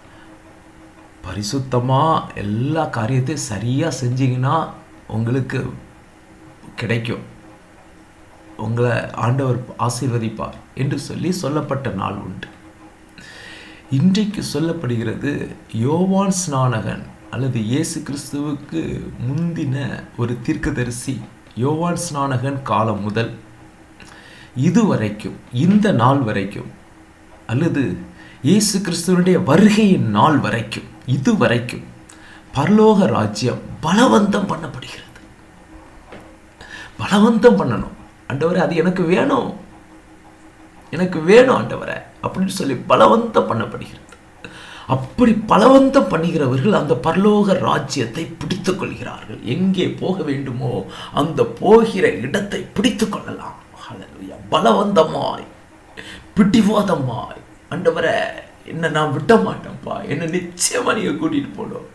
பரிசுத்தமாக எல்லா காரியத்தையும் சரியாக செஞ்சீங்கன்னா உங்களுக்கு கிடைக்கும், உங்களை ஆண்டவர் ஆசீர்வதிப்பார் என்று சொல்லி சொல்லப்பட்ட நாள் உண்டு. இன்றைக்கு சொல்லப்படுகிறது, யோவான் ஸ்நானகன் அல்லது இயேசு கிறிஸ்துவுக்கு முந்தின ஒரு தீர்க்கதரிசி யோவான் ஸ்நானகன் காலம் முதல் இதுவரைக்கும், இந்த நாள் வரைக்கும், அல்லது இயேசு கிறிஸ்துவனுடைய வருகையின் நாள் வரைக்கும், இதுவரைக்கும் பரலோக ராஜ்யம் பலவந்தம் பண்ணப்படுகிறது. பலவந்தம் பண்ணணும். ஆண்டவரே, அது எனக்கு வேணும், எனக்கு வேணும் ஆண்டவரே அப்படின்னு சொல்லி பலவந்தம் பண்ணப்படுகிறது. அப்படி பலவந்தம் பண்ணுகிறவர்கள் அந்த பரலோக ராஜ்யத்தை பிடித்துக் கொள்கிறார்கள். எங்கே போக வேண்டுமோ அந்த போகிற இடத்தை பிடித்துக் கொள்ளலாம். ஹல்லேலூயா. பலவந்தமாய் பிடிவாதமாய், ஆண்டவரே என்ன நான் விட மாட்டேன்ப்பா, என்ன நிச்சயமா நீங்க கூட்டிட்டு போகணும்,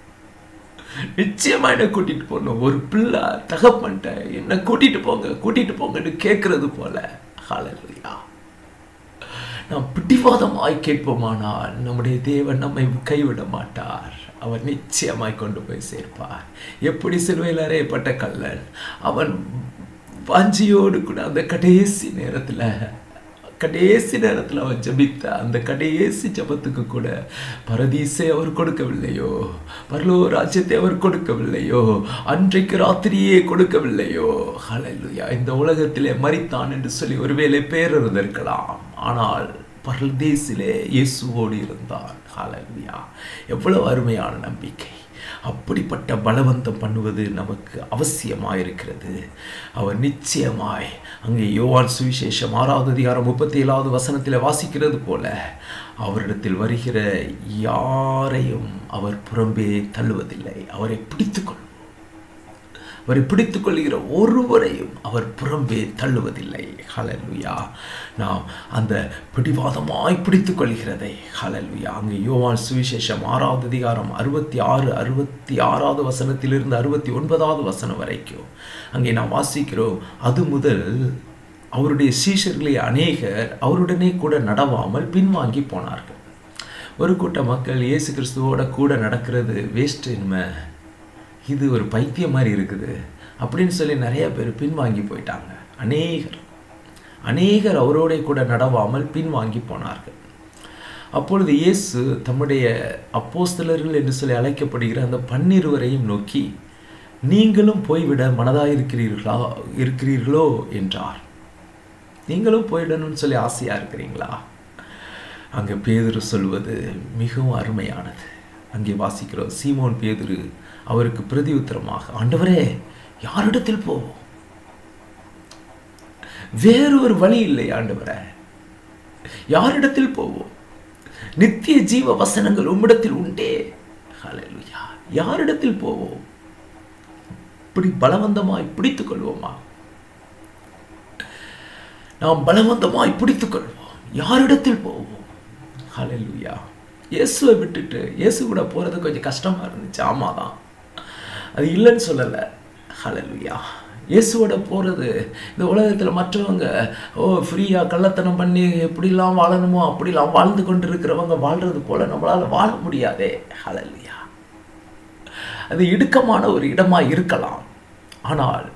நிச்சயமா என்ன கூட்டிட்டு போகணும். ஒரு பிள்ளை தகப்பன்ட்ட என்ன கூட்டிட்டு போங்க கூட்டிட்டு போங்கன்னு கேட்கறது போல. ஹல்லேலூயா. நாம் பிடிவாதமாய் கேட்போமானால் நம்முடைய தேவன் நம்மை கைவிட மாட்டார். அவர் நிச்சயமாய் கொண்டு போய் சேர்ப்பார். எப்படி சிலுவையில் அறையப்பட்ட கள்ளன் அவன் வாஞ்சியோடு கூட அந்த கடைசி நேரத்தில் கடைசி நேரத்தில் அவன் ஜபித்த அந்த கடைசி ஜபத்துக்கு கூட பரதீசை அவர் கொடுக்கவில்லையோ, பரலோக ராஜ்யத்தை அவர் கொடுக்கவில்லையோ, அன்றைக்கு ராத்திரியே கொடுக்கவில்லையோ. ஹல்லேலூயா. இந்த உலகத்திலே மரித்தான் என்று சொல்லி ஒருவேளை பேர் இருந்திருக்கலாம், ஆனால் பரதேசிலே இயேசுவோடு இருந்தான். ஹல்லேலூயா. எவ்வளவு அருமையான நம்பிக்கை. அப்படிப்பட்ட பலவந்தம் பண்ணுவது நமக்கு அவசியமாயிருக்கிறது. அவர் நிச்சயமாய் அங்கே யோவான் சுவிசேஷம் ஆறாவது அதிகாரம் முப்பத்தி ஏழாவது வசனத்தில் வாசிக்கிறது போல, அவரிடத்தில் வருகிற யாரையும் அவர் புறம்பே தள்ளுவதில்லை. அவரை பிடித்துக்கொள் அவரை பிடித்துக் கொள்கிற ஒருவரையும் அவர் புறம்பே தள்ளுவதில்லை. ஹல்லேலூயா. நாம் அந்த பிடிவாதமாய் பிடித்துக் கொள்கிறதை, ஹல்லேலூயா, அங்கே யோவான் சுவிசேஷம் ஆறாவது அதிகாரம் அறுபத்தி ஆறு அறுபத்தி ஆறாவது வசனத்திலிருந்து அறுபத்தி ஒன்பதாவது வசனம் வரைக்கும் அங்கே நாம் வாசிக்கிறோம். அது முதல் அவருடைய சீஷர்களே அநேகர் அவருடனே கூட நடவாமல் பின்வாங்கி போனார்கள். ஒரு கூட்ட மக்கள் இயேசு கிறிஸ்துவோட கூட நடக்கிறது வேஸ்ட், இனிமே இது ஒரு பைத்தியம் மாதிரி இருக்குது அப்படின்னு சொல்லி நிறைய பேர் பின்வாங்கி போயிட்டாங்க. அநேகர் அநேகர் அவரோட கூட நடவாமல் பின்வாங்கி போனார்கள். அப்பொழுது இயேசு தம்முடைய அப்போஸ்தலர்கள் என்று சொல்லி அழைக்கப்படுகிற அந்த பன்னிருவரையும் நோக்கி, நீங்களும் போய்விட மனதாயிருக்கிறீர்களா இருக்கிறீர்களோ என்றார். நீங்களும் போயிடணும்னு சொல்லி ஆசையா இருக்கிறீங்களா? அங்கே பேதுரு சொல்வது மிகவும் அருமையானது. அங்கே வாசிக்கிறோம், சீமோன் பேதுரு அவருக்கு பிரதி உத்தரமாக, ஆண்டவரே யாரிடத்தில் போவோம்? வேறு ஒரு வழி இல்லை ஆண்டவரே, யாரிடத்தில் போவோம்? நித்திய ஜீவ வசனங்கள் உம்மிடத்தில் உண்டே. ஹல்லேலூயா. யாரிடத்தில் போவோம்? இப்படி பலவந்தமாய் பிடித்துக் கொள்வோமா? நாம் பலவந்தமாய் பிடித்துக் கொள்வோம். யாரிடத்தில் போவோம்? ஹல்லேலூயா. இயேசுவை விட்டுட்டு இயேசு கூட போகிறது கொஞ்சம் கஷ்டமாக இருந்துச்சு, ஆமாம் தான், அது இல்லைன்னு சொல்லலை. ஹல்லேலூயா. இயேசுவோட போகிறது இந்த உலகத்தில் மற்றவங்க ஓ ஃப்ரீயாக கள்ளத்தனம் பண்ணி எப்படிலாம் வாழணுமோ அப்படிலாம் வாழ்ந்து கொண்டு இருக்கிறவங்க வாழ்கிறது போல் நம்மளால் வாழ முடியாதே. ஹல்லேலூயா. அது இடுக்கமான ஒரு இடமா இருக்கலாம், ஆனால்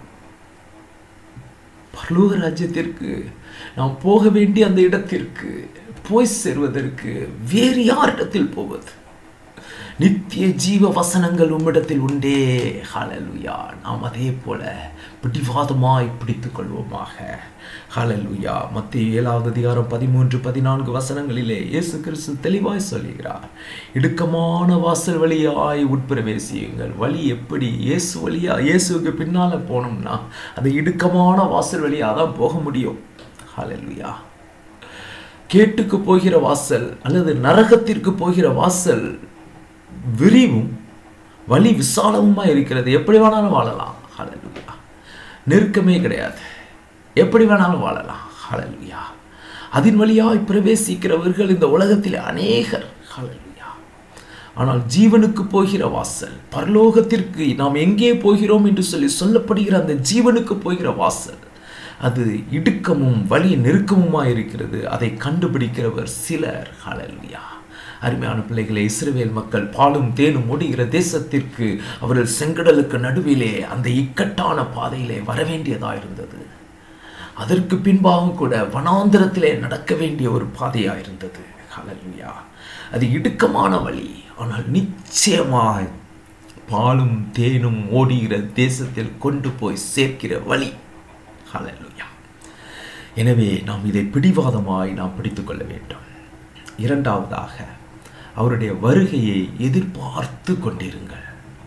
பரலோக ராஜ்யத்திற்கு நாம் போக வேண்டிய அந்த இடத்திற்கு போய் சேருவதற்கு வேறு யாரிடத்தில் போவது? நித்திய ஜீவ வசனங்கள் உம்மிடத்தில் உண்டே. ஹல்லேலூயா. நாம் அதே போல பிடிவாதமாய் பிடித்துக் கொள்வோமாக. ஹல்லேலூயா. மத்தேயு ஏழாவது அதிகாரம் பதிமூன்று பதினான்கு வசனங்களிலே இயேசு கிறிஸ்து தெளிவாய் சொல்லுகிறார், இடுக்கமான வாசல் வழியாய் உட்பிரவேசியுங்கள். வழி எப்படி? இயேசு வழியா இயேசுக்கு பின்னால போனோம்னா அந்த இடுக்கமான வாசல் வழியாக தான் போக முடியும். ஹல்லேலூயா. கேட்டுக்கு போகிற வாசல் அல்லது நரகத்திற்கு போகிற வாசல் விரிவும் வழி விசாலமுமா இருக்கிறது. எப்படி வேணாலும் வாழலாம். ஹல்லேலூயா. நெருக்கமே கிடையாது, எப்படி வேணாலும் வாழலாம். ஹல்லேலூயா. அதன் வழியாய் பிரவேசிக்கிறவர்கள் இந்த உலகத்தில் அநேகர். ஹல்லேலூயா. ஆனால் ஜீவனுக்கு போகிற வாசல், பரலோகத்திற்கு நாம் எங்கே போகிறோம் என்று சொல்லி சொல்லப்படுகிற அந்த ஜீவனுக்கு போகிற வாசல், அது இடுக்கமும் வழி நெருக்கமுமா இருக்கிறது. அதை கண்டுபிடிக்கிறவர் சிலர். ஹல்லேலூயா. அருமையான பிள்ளைகளை, இஸ்ரவேல் மக்கள் பாலும் தேனும் ஓடுகிற தேசத்திற்கு அவர்கள் செங்கடலுக்கு நடுவிலே அந்த இக்கட்டான பாதையிலே வரவேண்டியதாக இருந்தது. அதற்கு பின்பாகவும் கூட வனாந்திரத்திலே நடக்க வேண்டிய ஒரு பாதையாக இருந்தது. ஹல்லேலூயா. அது இடுக்கமான வழி, ஆனால் நிச்சயமாய் பாலும் தேனும் ஓடுகிற தேசத்தில் கொண்டு போய் சேர்க்கிற வழி. ஹல்லேலூயா. எனவே நாம் இதை பிடிவாதமாய் நாம் பிடித்து கொள்ள வேண்டும். இரண்டாவதாக, அவருடைய வருகையை எதிர்பார்த்து கொண்டிருங்கள்.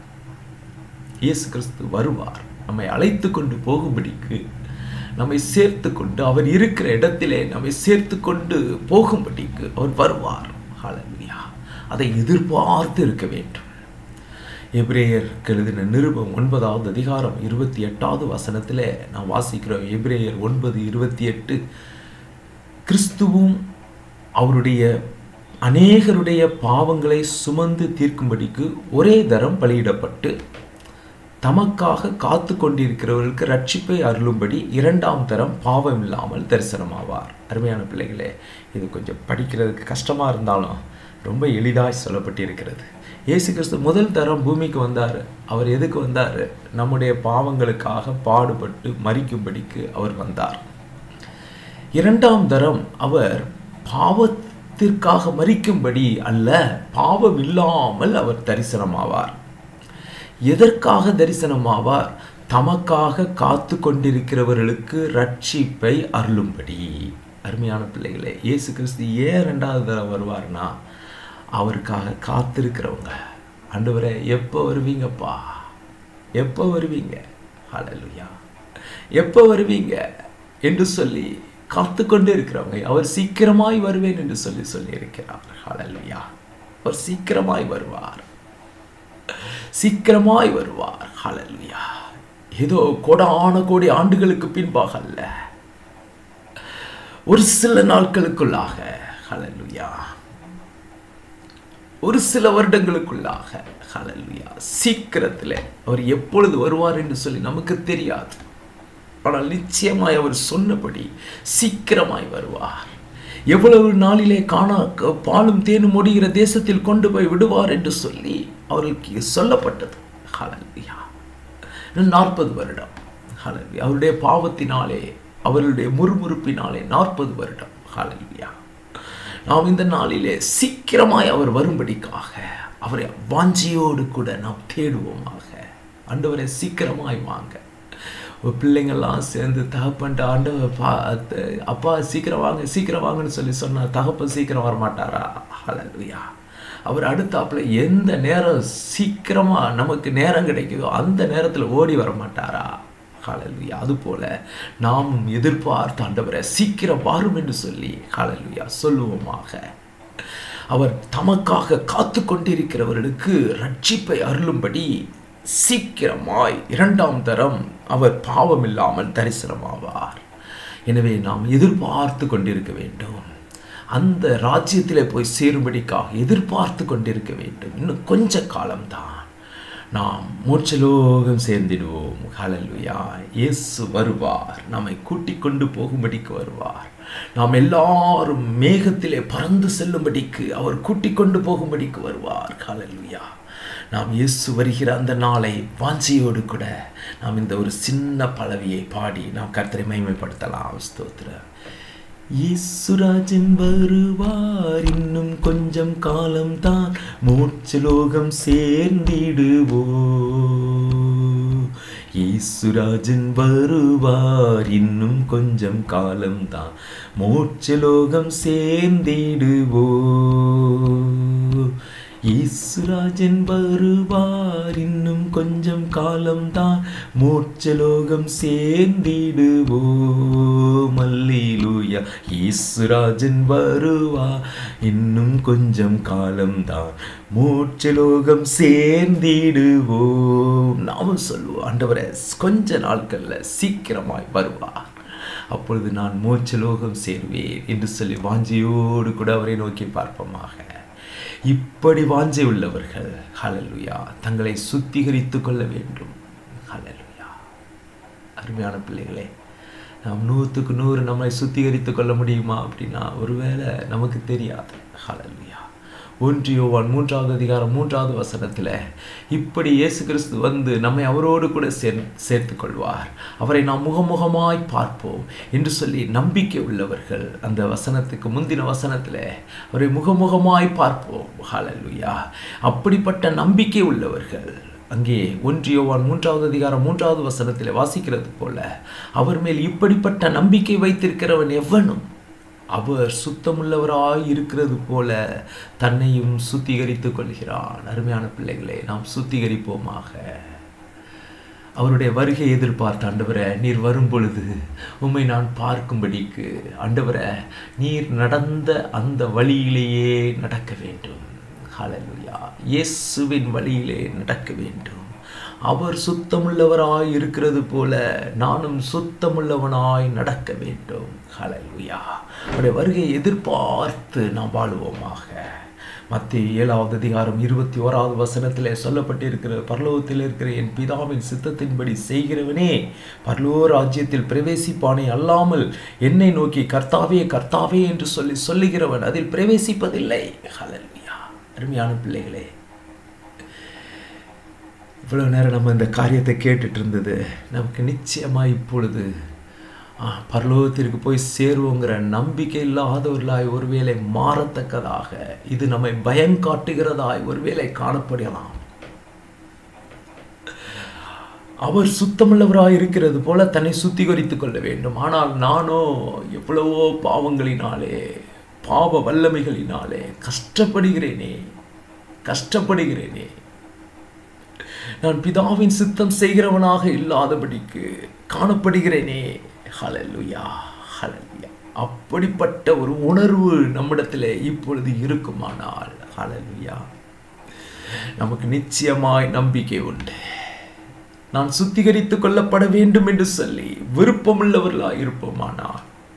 இயேசு கிறிஸ்து வருவார், நம்மை அழைத்து கொண்டு போகும்படிக்கு, நம்மை சேர்த்து கொண்டு அவர் இருக்கிற இடத்திலே நம்மை சேர்த்து கொண்டு போகும்படிக்கு அவர் வருவார். ஹல்லேலூயா. அதை எதிர்பார்த்து இருக்க வேண்டும். எபிரேயருக்கு எழுதின நிருபம் ஒன்பதாவது அதிகாரம் இருபத்தி எட்டாவது வசனத்திலே நாம் வாசிக்கிறோம். எபிரேயர் ஒன்பது இருபத்தி எட்டு, கிறிஸ்துவும் அவருடைய அநேகருடைய பாவங்களை சுமந்து தீர்க்கும்படிக்கு ஒரே தரம் பலியிடப்பட்டு தமக்காக காத்து கொண்டிருக்கிறவர்களுக்கு ரட்சிப்பை அருளும்படி இரண்டாம் தரம் பாவம் இல்லாமல் தரிசனமாவார். அருமையான பிள்ளைகளே, இது கொஞ்சம் படிக்கிறதுக்கு கஷ்டமாக இருந்தாலும் ரொம்ப எளிதாய் சொல்லப்பட்டிருக்கிறது. இயேசு கிறிஸ்து முதல் தரம் பூமிக்கு வந்தார். அவர் எதுக்கு வந்தார்? நம்முடைய பாவங்களுக்காக பாடுபட்டு மரிக்கும்படிக்கு அவர் வந்தார். இரண்டாம் தரம் அவர் பாவத்திற்காக மரிக்கும்படி அல்ல, பாவம் இல்லாமல் அவர் தரிசனமாவார். எதற்காக தரிசனமாவார்? தமக்காக காத்து கொண்டிருக்கிறவர்களுக்கு ரட்சிப்பை அருளும்படி. அருமையான பிள்ளைகளே, இயேசு கிறிஸ்து ஏன் ரெண்டாவது தரம் வருவார்னா, அவருக்காக காத்திருக்கிறவங்க, ஆண்டவரே எப்போ வருவீங்கப்பா, எப்போ வருவீங்க, ஹல்லேலூயா, எப்போ வருவீங்க என்று சொல்லி காத்து கொண்டு இருக்கிறவங்க, அவர் சீக்கிரமாய் வருவேன் என்று சொல்லி சொல்லி இருக்கிறார். ஹல்லேலூயா. அவர் சீக்கிரமாய் வருவார், சீக்கிரமாய் வருவார். ஹல்லேலூயா. ஏதோ கோடான கோடி ஆண்டுகளுக்கு பின்பாக அல்ல, ஒரு சில நாட்களுக்குள்ளாக. ஹல்லேலூயா. ஒரு சில வருடங்களுக்குள்ளாக. ஹல்லேலூயா. சீக்கிரத்தில் அவர் எப்பொழுது வருவார் என்று சொல்லி நமக்கு தெரியாது, ஆனால் நிச்சயமாய் அவர் சொன்னபடி சீக்கிரமாய் வருவார். எவ்வளவு நாளிலே காணா பாலும் தேனும் முடிகிற தேசத்தில் கொண்டு போய் விடுவார் என்று சொல்லி அவர்களுக்கு சொல்லப்பட்டது. ஹல்லேலூயா. நாற்பது வருடம். ஹல்லேலூயா. அவருடைய பாவத்தினாலே, அவருடைய முறுமுறுப்பினாலே நாற்பது வருடம். ஹல்லேலூயா. நாம் இந்த நாளிலே சீக்கிரமாய் அவர் வரும்படிக்காக அவரை வாஞ்சியோடு கூட நாம் தேடுவோமாக. ஆண்டவரை சீக்கிரமாய் வாங்க. பிள்ளைங்கள்லாம் சேர்ந்து தகப்பன்ட்டு ஆண்டவர் பா அப்பா சீக்கிரம் வாங்க சீக்கிரம் வாங்கன்னு சொல்லி சொன்னார். தகப்பன் சீக்கிரம் வரமாட்டாரா? ஹல்லேலூயா. அவர் அடுத்தாப்புல எந்த நேரம் சீக்கிரமாக நமக்கு நேரம் கிடைக்குதோ அந்த நேரத்தில் ஓடி வரமாட்டாரா? ஹல்லேலூயா. அதுபோல நாமும் எதிர்பார்த்து ஆண்டவரை சீக்கிரம் வாரும் என்று சொல்லி ஹல்லேலூயா சொல்லுவோமாக. அவர் தமக்காக காத்து கொண்டிருக்கிறவர்களுக்கு ரட்சிப்பை அருளும்படி சீக்கிரமாய் இரண்டாம் தரம் அவர் பாவம் இல்லாமல் தரிசனமாவார். எனவே நாம் எதிர்பார்த்து கொண்டிருக்க வேண்டும். அந்த ராஜ்யத்திலே போய் சேரும்படிக்காக எதிர்பார்த்து கொண்டிருக்க வேண்டும். இன்னும் கொஞ்ச காலம்தான், நாம் மோட்சலோகம் சேர்ந்திடுவோம். ஹல்லேலூயா. இயேசு வருவார், நம்மை கூட்டிக் கொண்டு போகும்படிக்கு வருவார். நாம் எல்லாரும் மேகத்திலே பறந்து செல்லும்படிக்கு அவர் கூட்டிக் கொண்டு போகும்படிக்கு வருவார். ஹல்லேலூயா. நாம் இயேசு வருகிற அந்த நாளை வாஞ்சியோடு கூட நாம் இந்த ஒரு சின்ன பலவியை பாடி நாம் கர்த்தரை மகிமைப்படுத்தலாம். ஸ்தோத்திரம். இயேசுராஜன் வருவார், இன்னும் கொஞ்சம் காலம்தான், மோட்சலோகம் சேர்ந்திடுவோ. இயேசுராஜன் வருவார், இன்னும் கொஞ்சம் காலம்தான், மோட்சலோகம் சேர்ந்திடுவோ. இயேசுராஜன் வருவார், இன்னும் கொஞ்சம் காலம்தான், மோட்சலோகம் சேர்ந்திடுவோம். அல்லேலூயா. இயேசுராஜன் வருவார், இன்னும் கொஞ்சம் காலம்தான், மோட்சலோகம் சேர்ந்திடுவோம். நாமும் சொல்லுவோம், ஆண்டவரே கொஞ்ச நாட்கள்ல சீக்கிரமாய் வருவார், அப்பொழுது நான் மோட்சலோகம் சேர்வேன் என்று சொல்லி வாஞ்சியோடு கூட அவரை நோக்கி பார்ப்போமாக. இப்படி வாஞ்சை உள்ளவர்கள் ஹல்லேலூயா தங்களை சுத்திகரித்து கொள்ள வேண்டும். ஹல்லேலூயா. அருமையான பிள்ளைகளே, நாம் நூற்றுக்கு நூறு நம்மை சுத்திகரித்து கொள்ள முடியுமா அப்படின்னா ஒருவேளை நமக்கு தெரியாது. ஹல்லேலூயா. ஒன்று யோவான் மூன்றாவது அதிகாரம் மூன்றாவது வசனத்தில் இப்படி இயேசு கிறிஸ்து வந்து நம்மை அவரோடு கூட சேர் சேர்த்து கொள்வார், அவரை நாம் முகமுகமாய் பார்ப்போம் என்று சொல்லி நம்பிக்கை உள்ளவர்கள் அந்த வசனத்துக்கு முந்தின வசனத்தில் அவரை முகமுகமாய் பார்ப்போம். ஹல்லேலூயா. அப்படிப்பட்ட நம்பிக்கை உள்ளவர்கள் அங்கே ஒன்று யோவான் மூன்றாவது அதிகாரம் மூன்றாவது வசனத்தில் வாசிக்கிறது போல, அவர் மேல் இப்படிப்பட்ட நம்பிக்கை வைத்திருக்கிறவன் எவனும் அவர் சுத்தமுள்ளவராய் இருக்கிறது போல தன்னையும் சுத்திகரித்து கொள்கிறான். அருமையான பிள்ளைகளே, நாம் சுத்திகரிப்போமாக. அவருடைய வருகை எதிர்பார்த்த ஆண்டவரே, நீர் வரும் பொழுது உம்மை நான் பார்க்கும்படிக்கு ஆண்டவரே நீர் நடந்த அந்த வழியிலேயே நடக்க வேண்டும். ஹல்லேலூயா. இயேசுவின் வழியிலே நடக்க வேண்டும். அவர் சுத்தமுள்ளவராய் இருக்கிறது போல நானும் சுத்தமுள்ளவனாய் நடக்க வேண்டும். ஹல்லேலூயா. அவருடைய வருகையை எதிர்பார்த்து நாம் வாழுவோமாக. மத்தேயு ஏழாவது அதிகாரம் இருபத்தி ஓராவது வசனத்திலே சொல்லப்பட்டிருக்கிற, பரலோகத்தில் இருக்கிற என் பிதாவின் சித்தத்தின்படி செய்கிறவனே பரலோக ராஜ்யத்தில் பிரவேசிப்பானே அல்லாமல் என்னை நோக்கி கர்த்தாவே கர்த்தாவே என்று சொல்லி சொல்லுகிறவன் அதில் பிரவேசிப்பதில்லை. ஹல்லேலூயா. அருமையான பிள்ளைகளே, இவ்வளோ நேரம் நம்ம இந்த காரியத்தை கேட்டுட்டு இருந்தது நமக்கு நிச்சயமாக இப்பொழுது பரலோகத்திற்கு போய் சேருவோங்கிற நம்பிக்கை இல்லாதவர்களாய் ஒருவேளை மாறத்தக்கதாக இது நம்மை பயம் காட்டுகிறதாய் ஒருவேளை காணப்படலாம். அவர் சுத்தமுள்ளவராய் இருக்கிறது போல தன்னை சுத்திகரித்து கொள்ள வேண்டும். ஆனால் நானோ எவ்வளவோ பாவங்களினாலே பாவ வல்லமைகளினாலே கஷ்டப்படுகிறேனே கஷ்டப்படுகிறேனே நான் பிதாவின் சித்தம் செய்கிறவனாக இல்லாதபடிக்கு காணப்படுகிறேனே. ஹல்லேலூயா. ஹல்லேலூயா. அப்படிப்பட்ட ஒரு உணர்வு நம்மிடத்தில் இப்பொழுது இருக்குமானால் ஹல்லேலூயா நமக்கு நிச்சயமாய் நம்பிக்கை உண்டு. நான் சுத்திகரித்து கொள்ளப்பட வேண்டும் என்று சொல்லி விருப்பமுள்ளவர்களாய் இருப்போமானால்,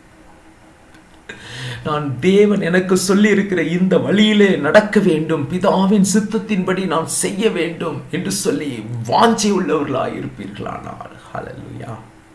நான் தேவன் எனக்கு சொல்லி இருக்கிற இந்த வழியிலே நடக்க வேண்டும், பிதாவின் சித்தத்தின்படி நான் செய்ய வேண்டும் என்று சொல்லி வாஞ்சி உள்ளவர்களாய் இருப்பீர்களானால் ஹல்லேலூயா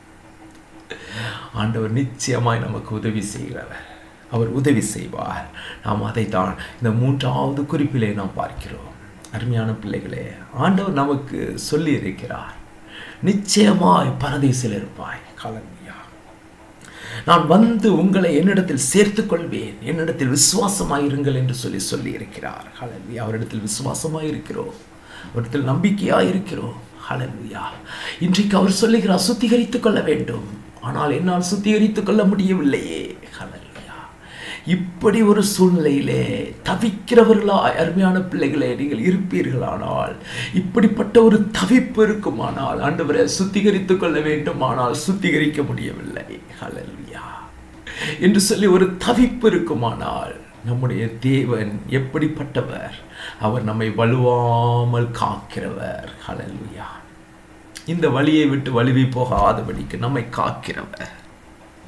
ஆண்டவர் நிச்சயமாய் நமக்கு உதவி செய்கிறவர். அவர் உதவி செய்வார். நாம் அதை தான் இந்த மூன்றாவது குறிப்பிலே நாம் பார்க்கிறோம். அருமையான பிள்ளைகளே, ஆண்டவர் நமக்கு சொல்லி இருக்கிறார், நிச்சயமாய் பரதேசில் இருப்பாய். ஹல்லேலூயா. நான் வந்து உங்களை என்னிடத்தில் சேர்த்து கொள்வேன், என்னிடத்தில் விசுவாசமாயிருங்கள் என்று சொல்லி சொல்லி இருக்கிறார். ஹல்லேலூயா. அவரிடத்தில் விசுவாசமாயிருக்கிறோம், அவரிடத்தில் நம்பிக்கையாயிருக்கிறோம். ஹல்லேலூயா. இன்றைக்கு அவர் சொல்லுகிறார், சுத்திகரித்துக் கொள்ள வேண்டும். ஆனால் என்னால் சுத்திகரித்துக் கொள்ள முடியவில்லையே. ஹல்லேலூயா. இப்படி ஒரு சூழ்நிலையிலே தவிக்கிறவர்களாய் அருமையான பிள்ளைகளே நீங்கள் இருப்பீர்களானால், இப்படிப்பட்ட ஒரு தவிப்பு இருக்குமானால், ஆண்டவரை சுத்திகரித்துக் கொள்ள வேண்டும் ஆனால் சுத்திகரிக்க முடியவில்லை ஹல்லேலூயா என்று சொல்லி ஒரு தவிப்பு இருக்குமானால், நம்முடைய தேவன் எப்படிப்பட்டவர்? அவர் நம்மை வலுவாமல் காக்கிறவர். ஹல்லேலூயா. இந்த வழியை விட்டு வழுவி போகாதபடிக்கு நம்மை காக்கிறவர்.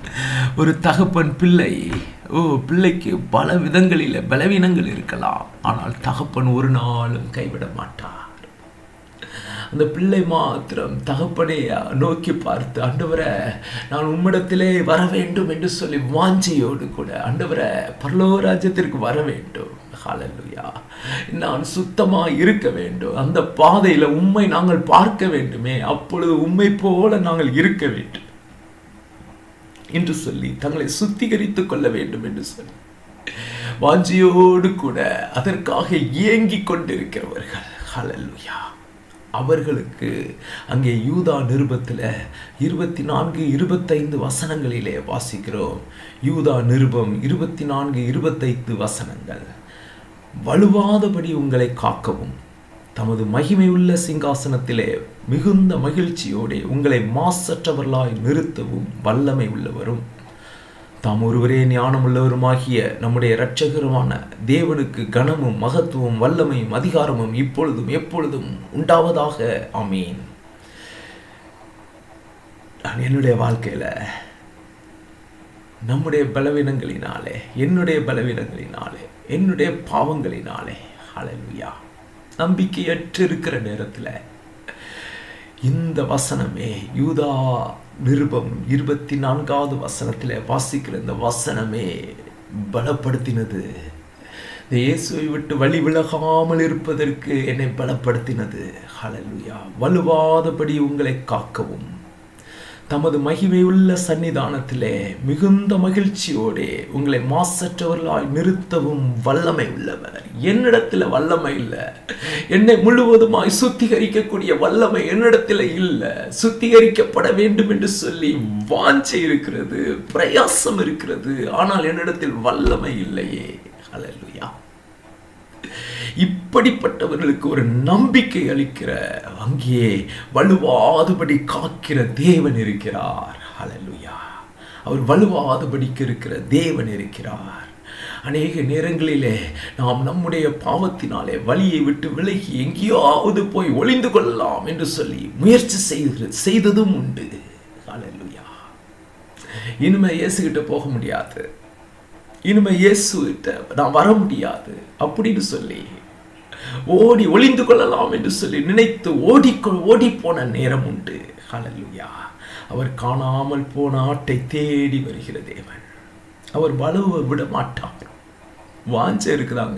ஒரு தகப்பன் பிள்ளை ஓ பிள்ளைக்கு பல விதங்களில் பலவீனங்கள் இருக்கலாம், ஆனால் தகப்பன் ஒரு நாளும் கைவிட மாட்டார். அந்த பிள்ளை மாத்திரம் தகப்பனை நோக்கி பார்த்து, ஆண்டவரே நான் உம்மிடத்திலே வர வேண்டும் என்று சொல்லி வாஞ்சையோடு கூட, ஆண்டவரே பரலோக ராஜ்யத்திற்கு வர வேண்டும், ஹல்லேலூயா, நான் சுத்தமாக இருக்க வேண்டும், அந்த பாதையில் உம்மை நாங்கள் பார்க்க வேண்டுமே, அப்பொழுது உம்மை போல நாங்கள் இருக்க வேண்டும் என்று சொல்லி தங்களை சுத்திகரித்துக் கொள்ள வேண்டும் என்று சொல்லி வாஞ்சியோடு கூட அதற்காக ஏங்கிக் கொண்டிருக்கிறவர்கள், ஹல்லேலூயா, அவர்களுக்கு அங்கே யூதா நிருபத்தில் இருபத்தி நான்கு இருபத்தைந்து வசனங்களிலே வாசிக்கிறோம். யூதா நிருபம் இருபத்தி நான்கு இருபத்தைந்து வசனங்கள். வலுவாதபடி உங்களை காக்கவும் தமது மகிமையுள்ள சிங்காசனத்திலே மிகுந்த மகிழ்ச்சியோடு உங்களை மாசற்றவர்களாய் நிறுத்தவும் வல்லமை உள்ளவரும் தாம் ஒருவரே ஞானம் உள்ளவருமாகிய நம்முடைய இரட்சகருமான தேவனுக்கு கனமும் மகத்துவம் வல்லமையும் அதிகாரமும் இப்பொழுதும் எப்பொழுதும் உண்டாவதாக. ஆமீன். நான் என்னுடைய வாழ்க்கையில நம்முடைய பலவீனங்களினாலே, என்னுடைய பலவீனங்களினாலே, என்னுடைய பாவங்களினாலே, ஹல்லேலூயா, நம்பிக்கையற்று இருக்கிற நேரத்தில் இந்த வசனமே, யூதா நிருபம் இருபத்தி நான்காவது வசனத்தில் வாசிக்கிற இந்த வசனமே பலப்படுத்தினது. இயேசுவை விட்டு வழி விலகாமல் இருப்பதற்கு என்னை பலப்படுத்தினது. ஹல்லேலூயா. வலுவாதபடி உங்களை காக்கவும் தமது மகிமையுள்ள சன்னிதானத்திலே மிகுந்த மகிழ்ச்சியோடு உங்களை மாசற்றவர்களாய் நிறுத்தவும் வல்லமை உள்ளவர். என்னிடத்தில் வல்லமை இல்லை, என்னை முழுவதுமாய் சுத்திகரிக்கக்கூடிய வல்லமை என்னிடத்தில் இல்லை. சுத்திகரிக்கப்பட வேண்டும் என்று சொல்லி வாஞ்சை இருக்கிறது, பிரயாசம் இருக்கிறது, ஆனால் என்னிடத்தில் வல்லமை இல்லையே. ஹல்லேலூயா. இப்படிப்பட்டவர்களுக்கு ஒரு நம்பிக்கை அளிக்கிற, அங்கே வலுவாதபடி காக்கிற தேவன் இருக்கிறார். ஹல்லேலூயா. அவர் வலுவாதபடிக்கு இருக்கிற தேவன் இருக்கிறார். அநேக நேரங்களிலே நாம் நம்முடைய பாவத்தினாலே வழியை விட்டு விலகி எங்கேயாவது போய் ஒளிந்து கொள்ளலாம் என்று சொல்லி முயற்சி செய்து செய்ததும் உண்டு. ஹல்லேலூயா. இனிமே இயேசுகிட்ட போக முடியாது, இனிமே இயேசுகிட்ட நான் வர முடியாது அப்படின்னு சொல்லி ஓடி ஒளிந்து கொள்ளலாம் என்று சொல்லி நினைத்து ஓடி ஓடி போன நேரம் உண்டு. ஹல்லேலூயா. அவர் காணாமல் போன ஆட்டை தேடி வருகிற தேவன். அவர் வலுவ விட மாட்டார். வாஞ்சை இருக்குதாங்க,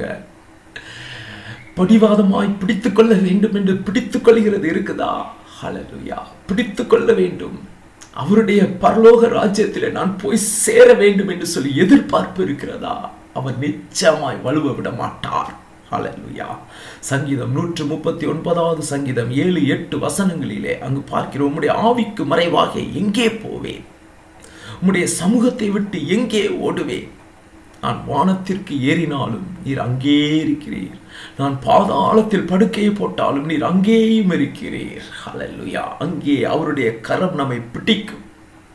படிவாதமாய் பிடித்துக் கொள்ள வேண்டும் என்று பிடித்துக் கொள்கிறது இருக்குதா? ஹல்லேலூயா. பிடித்துக் கொள்ள வேண்டும், அவருடைய பரலோக ராஜ்யத்திலே நான் போய் சேர வேண்டும் என்று சொல்லி எதிர்பார்ப்பு இருக்கிறதா? அவர் நிச்சயமாய் வலுவ விட மாட்டார். ஹல்லேலூயா. சங்கீதம் நூற்று முப்பத்தி ஒன்பதாவது சங்கீதம் ஏழு எட்டு வசனங்களிலே அங்கு பார்க்கிறோம், உம்முடைய ஆவிக்கு மறைவாக எங்கே போவேன், உம்முடைய சமூகத்தை விட்டு எங்கே ஓடுவேன், நான் வானத்திற்கு ஏறினாலும் நீர் அங்கே இருக்கிறீர், நான் பாதாளத்தில் படுக்கையை போட்டாலும் நீர் அங்கேயும் இருக்கிறீர். ஹல்லேலூயா. அங்கே அவருடைய கரம் நம்மை பிடிக்கும்,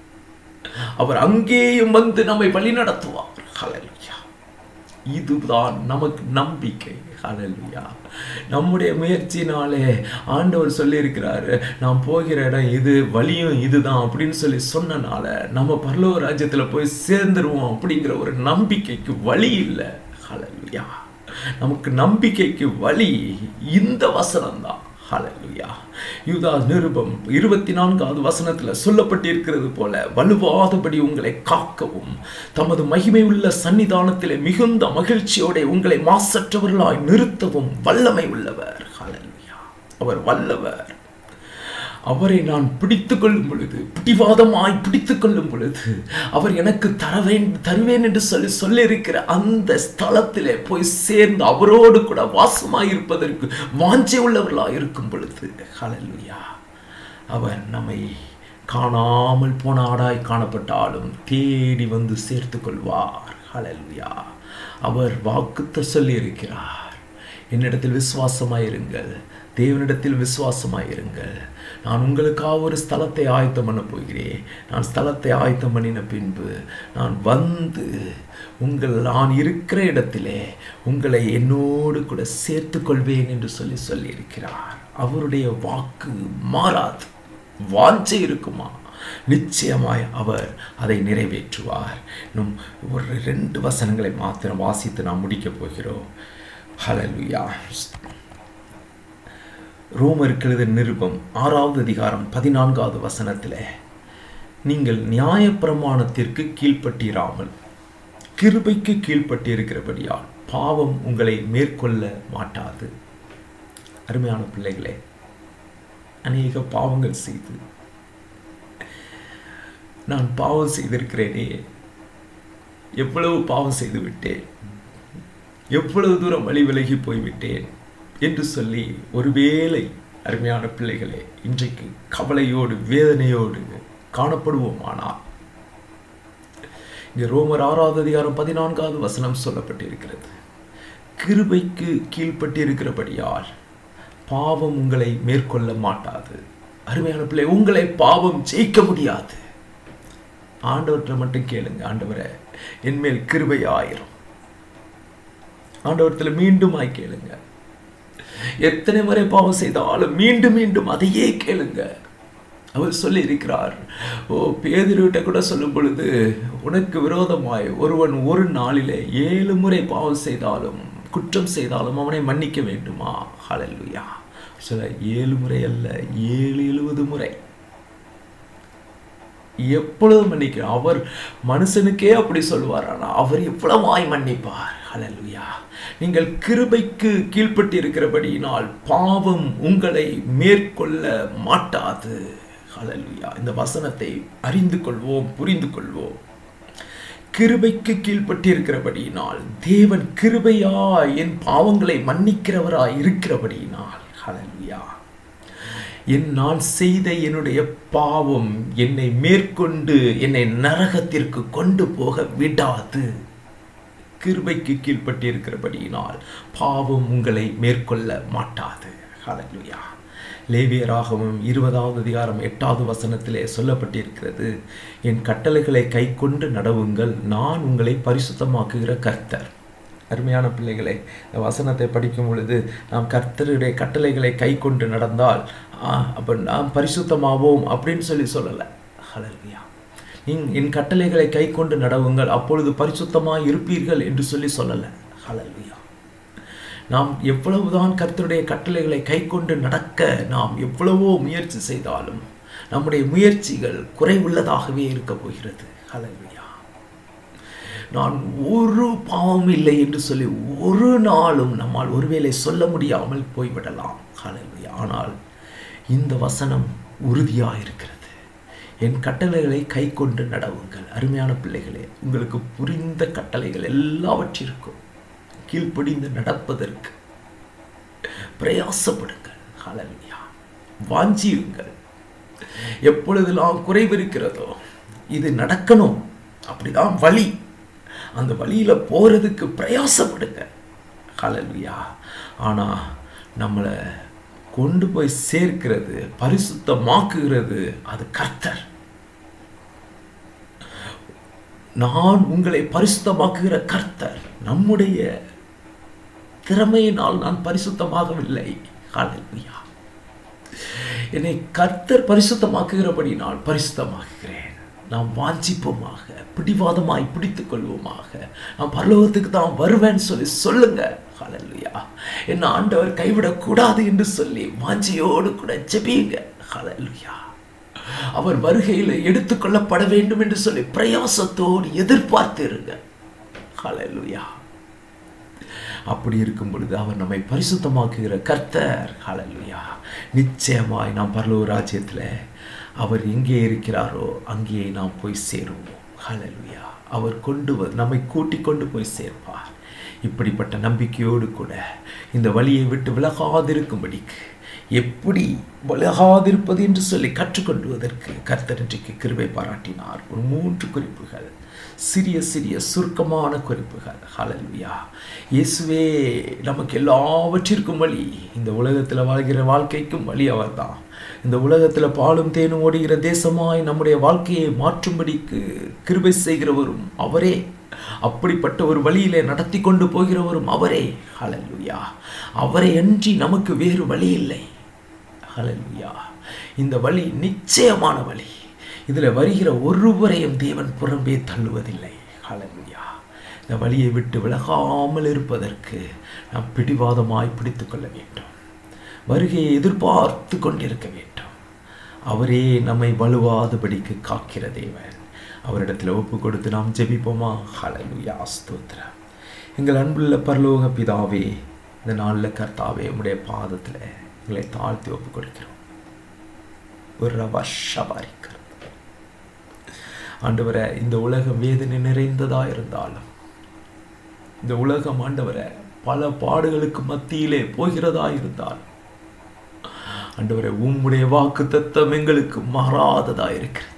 அவர் அங்கேயும் வந்து நம்மை வழி நடத்துவார். ஹல்லேலூயா. இதுதான் நமக்கு நம்பிக்கை. ஹல்லேலூயா. நம்முடைய முயற்சினாலே ஆண்டவர் சொல்லி இருக்கிறாரு, நாம் போகிற இடம் இது, வழியும் இதுதான் அப்படின்னு சொல்லி சொன்னனால நம்ம பரலோக ராஜ்யத்துல போய் சேர்ந்துருவோம் அப்படிங்கிற ஒரு நம்பிக்கைக்கு வழி இல்லை. ஹல்லேலூயா. நமக்கு நம்பிக்கைக்கு வழி இந்த வசனம் தான். ஹல்லேலூயா. யூதா நிருபம் இருபத்தி நான்காவது வசனத்துல சொல்லப்பட்டிருக்கிறது போல, வலுவாதபடி உங்களை காக்கவும் தமது மகிமை உள்ள சன்னிதானத்திலே மிகுந்த மகிழ்ச்சியோட உங்களை மாசற்றவர்களாய் நிறுத்தவும் வல்லமை உள்ளவர். ஹல்லேலூயா. அவர் வல்லவர். அவரை நான் பிடித்துக் கொள்ளும் பொழுது, பிடிவாதமாய் பிடித்துக் கொள்ளும் பொழுது, அவர் எனக்கு தரவேன் தருவேன் என்று சொல்லி சொல்லியிருக்கிற அந்த ஸ்தலத்திலே போய் சேர்ந்து அவரோடு கூட வாசமாயிருப்பதற்கு வாஞ்சை உள்ளவர்களாக இருக்கும் பொழுது, ஹல்லேலூயா, அவர் நம்மை காணாமல் போன ஆடாய் காணப்பட்டாலும் தேடி வந்து சேர்த்து கொள்வார். ஹல்லேலூயா. அவர் வாக்குத்த சொல்லி இருக்கிறார், என்னிடத்தில் விசுவாசமாயிருங்கள், தேவனிடத்தில் விசுவாசமாயிருங்கள், நான் உங்களுக்காக ஒரு ஸ்தலத்தை ஆயத்தம் பண்ண போகிறேன், நான் ஸ்தலத்தை ஆயத்தம் பண்ணின பின்பு நான் வந்து உங்கள் நான் இருக்கிற இடத்திலே உங்களை என்னோடு கூட சேர்த்து கொள்வேன் என்று சொல்லி சொல்லியிருக்கிறார். அவருடைய வாக்கு மாறாது. வாஞ்சை இருக்குமா? நிச்சயமாய் அவர் அதை நிறைவேற்றுவார். இன்னும் ஒரு ரெண்டு வசனங்களை மாத்திரம் வாசித்து நாம் முடிக்கப் போகிறோம். ஹல்லேலூயா. ரோமருக்கு எழுதின நிருபம் ஆறாவது அதிகாரம் பதினான்காவது வசனத்தில், நீங்கள் நியாயப்பிரமாணத்திற்கு கீழ்ப்பட்டிராமல் கிருபைக்கு கீழ்ப்பட்டிருக்கிறபடியால் பாவம் உங்களை மேற்கொள்ள மாட்டாது. அருமையான பிள்ளைகளே, அநேக பாவங்கள் செய்து நான் பாவம் செய்திருக்கிறேனே, எவ்வளவு பாவம் செய்து விட்டேன், எவ்வளவு தூரம் வழி விலகி போய்விட்டேன் என்று சொல்லி ஒருவேளை அருமையான பிள்ளைகளே இன்றைக்கு கவலையோடு வேதனையோடு காணப்படுவோமானால், இங்கே ரோமர் ஆறாவது அதிகாரம் பதினான்காவது வசனம் சொல்லப்பட்டிருக்கிறது, கிருபைக்கு கீழ்ப்பட்டிருக்கிறபடியால் பாவம் உங்களை மேற்கொள்ள மாட்டாது. அருமையான பிள்ளை, உங்களை பாவம் ஜெயிக்க முடியாது. ஆண்டவற்றை மட்டும் கேளுங்க, ஆண்டவரே என்மேல் கிருபை ஆயிரும். ஆண்டவரத்தில் மீண்டும் ஆய் கேளுங்க. எத்தனை முறை பாவம் செய்தாலும் மீண்டும் மீண்டும் அதையே கேளுங்க. அவர் சொல்லி இருக்கிறார், ஓ பேதுருவிட்ட கூட சொல்லும் பொழுது, உனக்கு விரோதமாய் ஒருவன் ஒரு நாளிலே ஏழு முறை பாவம் செய்தாலும் குற்றம் செய்தாலும் அவனை மன்னிக்க வேண்டுமா? ஹல்லேலூயா. சில ஏழு முறை அல்ல, ஏழு எழுபது முறை எப்பொழுதும் மன்னிக்க. அவர் மனுஷனுக்கே அப்படி சொல்வார், ஆனால் அவர் எவ்வளவாய் மன்னிப்பார். ஹல்லேலூயா. நீங்கள் கிருபைக்கு கீழ்ப்பட்டு இருக்கிறபடியினால் பாவம் உங்களை மேற்கொள்ள மாட்டாது. ஹல்லேலூயா. இந்த வசனத்தை அறிந்து கொள்வோம், புரிந்து கொள்வோம். கிருபைக்கு கீழ்ப்பட்டு இருக்கிறபடியினால், தேவன் கிருபையா என் பாவங்களை மன்னிக்கிறவராய் இருக்கிறபடியினால், ஹல்லேலூயா, என் நான் செய்த என்னுடைய பாவம் என்னை மேற்கொண்டு என்னை நரகத்திற்கு கொண்டு போக விடாது. கிருபைக்கு கீழ்ப்பட்டு இருக்கிறபடியினால் பாவம் உங்களை மேற்கொள்ள மாட்டாது. ஹல்லேலூயா. லேவியராகவும் இருபதாவது அதிகாரம் எட்டாவது வசனத்திலே சொல்லப்பட்டிருக்கிறது, என் கட்டளைகளை கை கொண்டு நடவுங்கள், நான் உங்களை பரிசுத்தமாக்குகிற கர்த்தர். அருமையான பிள்ளைகளை, இந்த வசனத்தை படிக்கும் பொழுது நாம் கர்த்தருடைய கட்டளைகளை கை கொண்டு நடந்தால் அப்போ நாம் பரிசுத்தமாவோம் அப்படின்னு சொல்லி சொல்லலை. ஹல்லேலூயா. என் கட்டளைகளை கை கொண்டு நடவுங்கள், அப்பொழுது பரிசுத்தமாக இருப்பீர்கள் என்று சொல்லி சொல்லலை. ஹல்லேலூயா. நாம் எவ்வளவுதான் கர்த்தருடைய கட்டளைகளை கை கொண்டு நடக்க நாம் எவ்வளவோ முயற்சி செய்தாலும் நம்முடைய முயற்சிகள் குறைவுள்ளதாகவே இருக்க போகிறது. ஹல்லேலூயா. நான் ஒரு பாவம் இல்லை என்று சொல்லி ஒரு நாளும் நம்மால் ஒருவேளை சொல்ல முடியாமல் போய்விடலாம். ஹல்லேலூயா. ஆனால் இந்த வசனம் உறுதியாக இருக்கிறது, என் கட்டளைகளை கை கொண்டு நடவுங்கள். அருமையான பிள்ளைகளே, உங்களுக்கு புரிந்த கட்டளைகள் எல்லாவற்றிற்கும் கீழ்ப்படிந்து நடப்பதற்கு பிரயாசப்படுங்கள். ஹல்லேலூயா. வாஞ்சியுங்கள். எப்பொழுதெல்லாம் குறைவு இருக்கிறதோ, இது நடக்கணும், அப்படிதான் வழி, அந்த வழியில போறதுக்கு பிரயாசப்படுங்க. ஹல்லேலூயா. ஆனா நம்மளை கொண்டு போய் சேர்க்கிறது, பரிசுத்தமாக்குகிறது அது கர்த்தர். நான் உங்களை பரிசுத்தமாக்குகிற கர்த்தர். நம்முடைய திறமையினால் நான் பரிசுத்தமாகவில்லை. ஹல்லேலூயா. என்னை கர்த்தர் பரிசுத்தமாக்குகிறபடி நான் பரிசுத்தமாக்குகிறேன். நாம் வாஞ்சிப்போமாக, பிடிவாதமாய் பிடித்துக் கொள்வோமாக, நான் பரலோகத்துக்கு தான் வருவேன்னு சொல்லி சொல்லுங்க. ஹல்லேலூயா. என்ன ஆண்டவர் கைவிடக்கூடாது என்று சொல்லி வாஞ்சியோடு கூட ஜெபியுங்க. ஹல்லேலூயா. அவர் வருகையில் எடுத்துக்கொள்ளப்பட வேண்டும் என்று சொல்லி பிரயாசத்தோடு எதிர்பார்த்து இருங்க. ஹல்லேலூயா. அப்படி இருக்கும் பொழுது அவர் நம்மை பரிசுத்தமாக்குகிற கர்த்தர். ஹல்லேலூயா. நிச்சயமாய் நாம் பரலோக ராஜ்யத்தில் அவர் எங்கே இருக்கிறாரோ அங்கேயே நாம் போய் சேருவோம். ஹல்லேலூயா. அவர் கொண்டு நம்மை கூட்டிக் கொண்டு போய் சேர்ப்பார். இப்படிப்பட்ட நம்பிக்கையோடு கூட இந்த வழியை விட்டு விலகாதிருக்கும்படிக்கு, எப்படி விலகாதிருப்பது என்று சொல்லி கற்றுக்கொண்டுவதற்கு கர்த்தர் இன்றைக்கு கிருபை பாராட்டினார். ஒரு மூன்று குறிப்புகள், சிறிய சிறிய சுருக்கமான குறிப்புகள். ஹல்லேலூயா. இயேசுவே நமக்கு எல்லாவற்றிற்கும் வழி. இந்த உலகத்தில் வாழ்கிற வாழ்க்கைக்கும் வழி அவர்தான். இந்த உலகத்தில் பாலும் தேனும் ஓடுகிற தேசமாய் நம்முடைய வாழ்க்கையை மாற்றும்படிக்கு கிருபை செய்கிறவரும் அவரே. அப்படிப்பட்ட ஒரு வழியிலே நடத்தி கொண்டு போகிறவரும் அவரே. ஹல்லேலூயா. அவரை அன்றி நமக்கு வேறு வழி இல்லை. ஹல்லேலூயா. இந்த வழி நிச்சயமான வழி. இதில் வருகிற ஒருவரையும் தேவன் புறம்பே தள்ளுவதில்லை. ஹல்லேலூயா. இந்த வழியை விட்டு விலகாமல் இருப்பதற்கு நாம் பிடிவாதமாய் பிடித்து கொள்ள வேண்டும். வருகையை எதிர்பார்த்து கொண்டிருக்க வேண்டும். அவரே நம்மை வலுவாதபடிக்கு காக்கிற தேவன். அவரிடத்தில் ஒப்பு கொடுத்து நாம் ஜெபிப்போமா? ஹல்லேலூயா. ஸ்தோத்திரம். எங்கள் அன்புள்ள பரலோக பிதாவே, இந்த நாளில் கர்த்தாவே உம்முடைய பாதத்தில் எங்களை தாழ்த்தி ஒப்பு கொடுக்கிறோம். ஒரு வருஷபாரிக்கிறது ஆண்டவரை, இந்த உலகம் வேதனை நிறைந்ததா இருந்தாலும், இந்த உலகம் ஆண்டவரை பல பாடுகளுக்கு மத்தியிலே போகிறதா இருந்தாலும், ஆண்டவரை உம்முடைய வாக்கு தத்தம் எங்களுக்கு மாறாததா இருக்கிறது.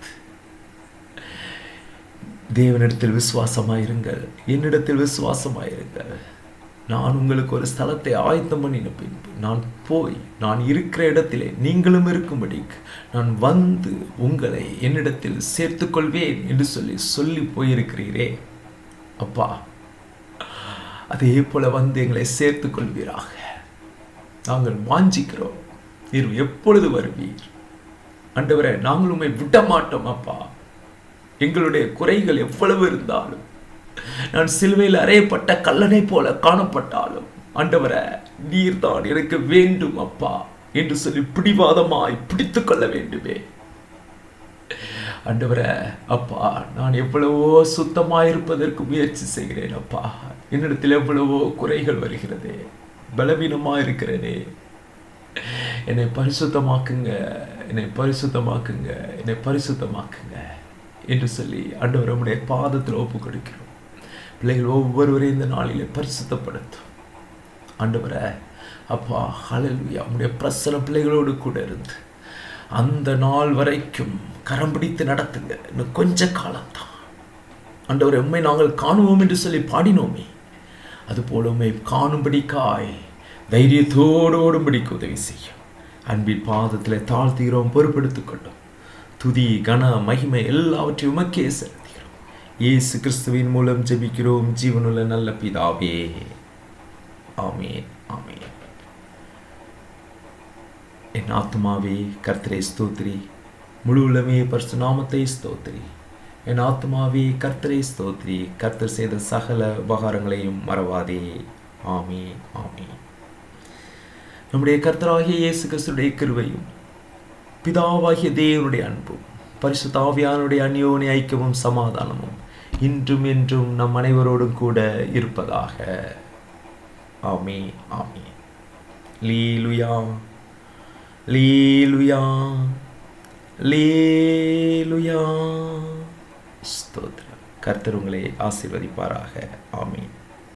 தேவனிடத்தில் விசுவாசமாயிருங்கள், என்னிடத்தில் விசுவாசமாயிருங்கள். நான் உங்களுக்கு ஒரு ஸ்தலத்தை ஆயத்தம் பண்ணின பின்பு நான் போய் நான் இருக்கிற இடத்திலே நீங்களும் இருக்கும்படிக்கு நான் வந்து உங்களை என்னிடத்தில் சேர்த்து கொள்வேன் என்று சொல்லி சொல்லி போயிருக்கிறீரே அப்பா. அதே போல வந்து எங்களை சேர்த்து கொள்வீராக. நாங்கள் வாஞ்சிக்கிறோம். நீர் எப்பொழுது வருவீர் ஆண்டவரே? நாங்கள் உம்மை விட மாட்டோம் அப்பா. எங்களுடைய குறைகள் எவ்வளவு இருந்தாலும், நான் சிலுவையில் அறையப்பட்ட கல்லனை போல காணப்பட்டாலும், ஆண்டவரே நீர் தான் எனக்கு வேண்டும் அப்பா என்று சொல்லி பிடிவாதமாய் பிடித்து கொள்ள வேண்டுமே ஆண்டவரே. அப்பா, நான் எவ்வளவோ சுத்தமாயிருப்பதற்கு முயற்சி செய்கிறேன் அப்பா. என்னிடத்தில் எவ்வளவோ குறைகள் வருகிறதே, பலவீனமா இருக்கிறேனே. என்னை பரிசுத்தமாக்குங்க, என்னை பரிசுத்தமாக்குங்க, என்னை பரிசுத்தமாக்குங்க என்று சொல்லி ஆண்டவர் நம்முடைய பாதத்தில் ஒப்பு கொடுக்கிறோம். பிள்ளைகள் ஒவ்வொருவரையும் இந்த நாளிலே பரிசுத்தப்படுத்தும் ஆண்டவரே. அப்பா ஹல்லேலூயா. உம்முடைய பிரசன்னம் பிள்ளைகளோடு கூட இருந்து அந்த நாள் வரைக்கும் கரம் பிடித்து நடத்துங்க. இன்னும் கொஞ்ச காலம்தான் ஆண்டவரே. உம்மை நாங்கள் காணுவோம் என்று சொல்லி பாடினோமே, அதுபோல உம்மை காணும்படிக்காய் தைரியத்தோடு ஓடும்படிக்கு உதவி செய்யும். அன்பின் பாதத்தில் தாழ்த்துகிறோம், பொறுப்பெடுத்துக் கொண்டோம். துதி கன மகிமை எல்லாவற்றையும் உமக்கே செலுத்துகிறோம். இயேசு கிறிஸ்துவின் மூலம் ஜெபிக்கிறோம் ஜீவனுள்ள நல்ல பிதாவே. ஆமென், ஆமென். என் ஆத்துமாவே கர்த்தரை ஸ்தோத்திரி, முழு உள்ளமே பரிசுத்த நாமத்தை ஸ்தோத்திரி. என் ஆத்துமாவே கர்த்தரை ஸ்தோத்திரி, கர்த்தர் செய்த சகல உபகாரங்களையும் மறவாதே. ஆமென், ஆமென். நம்முடைய கர்த்தராகிய இயேசு கிறிஸ்துடைய கிருபையும் பிதாவாகிய தேவனுடைய அன்பும் பரிசுத்த ஆவியானுடைய அந்யோன்ய ஐக்கியமும் சமாதானமும் இன்றும் என்றும் நம் அனைவரோடும் கூட இருப்பதாக. ஆமென், ஆமென். லீலுயா, லீலுயா, லீலுயா. ஸ்தோத்திரம். கர்த்தர் உங்களை ஆசீர்வதிப்பாராக. ஆமென்.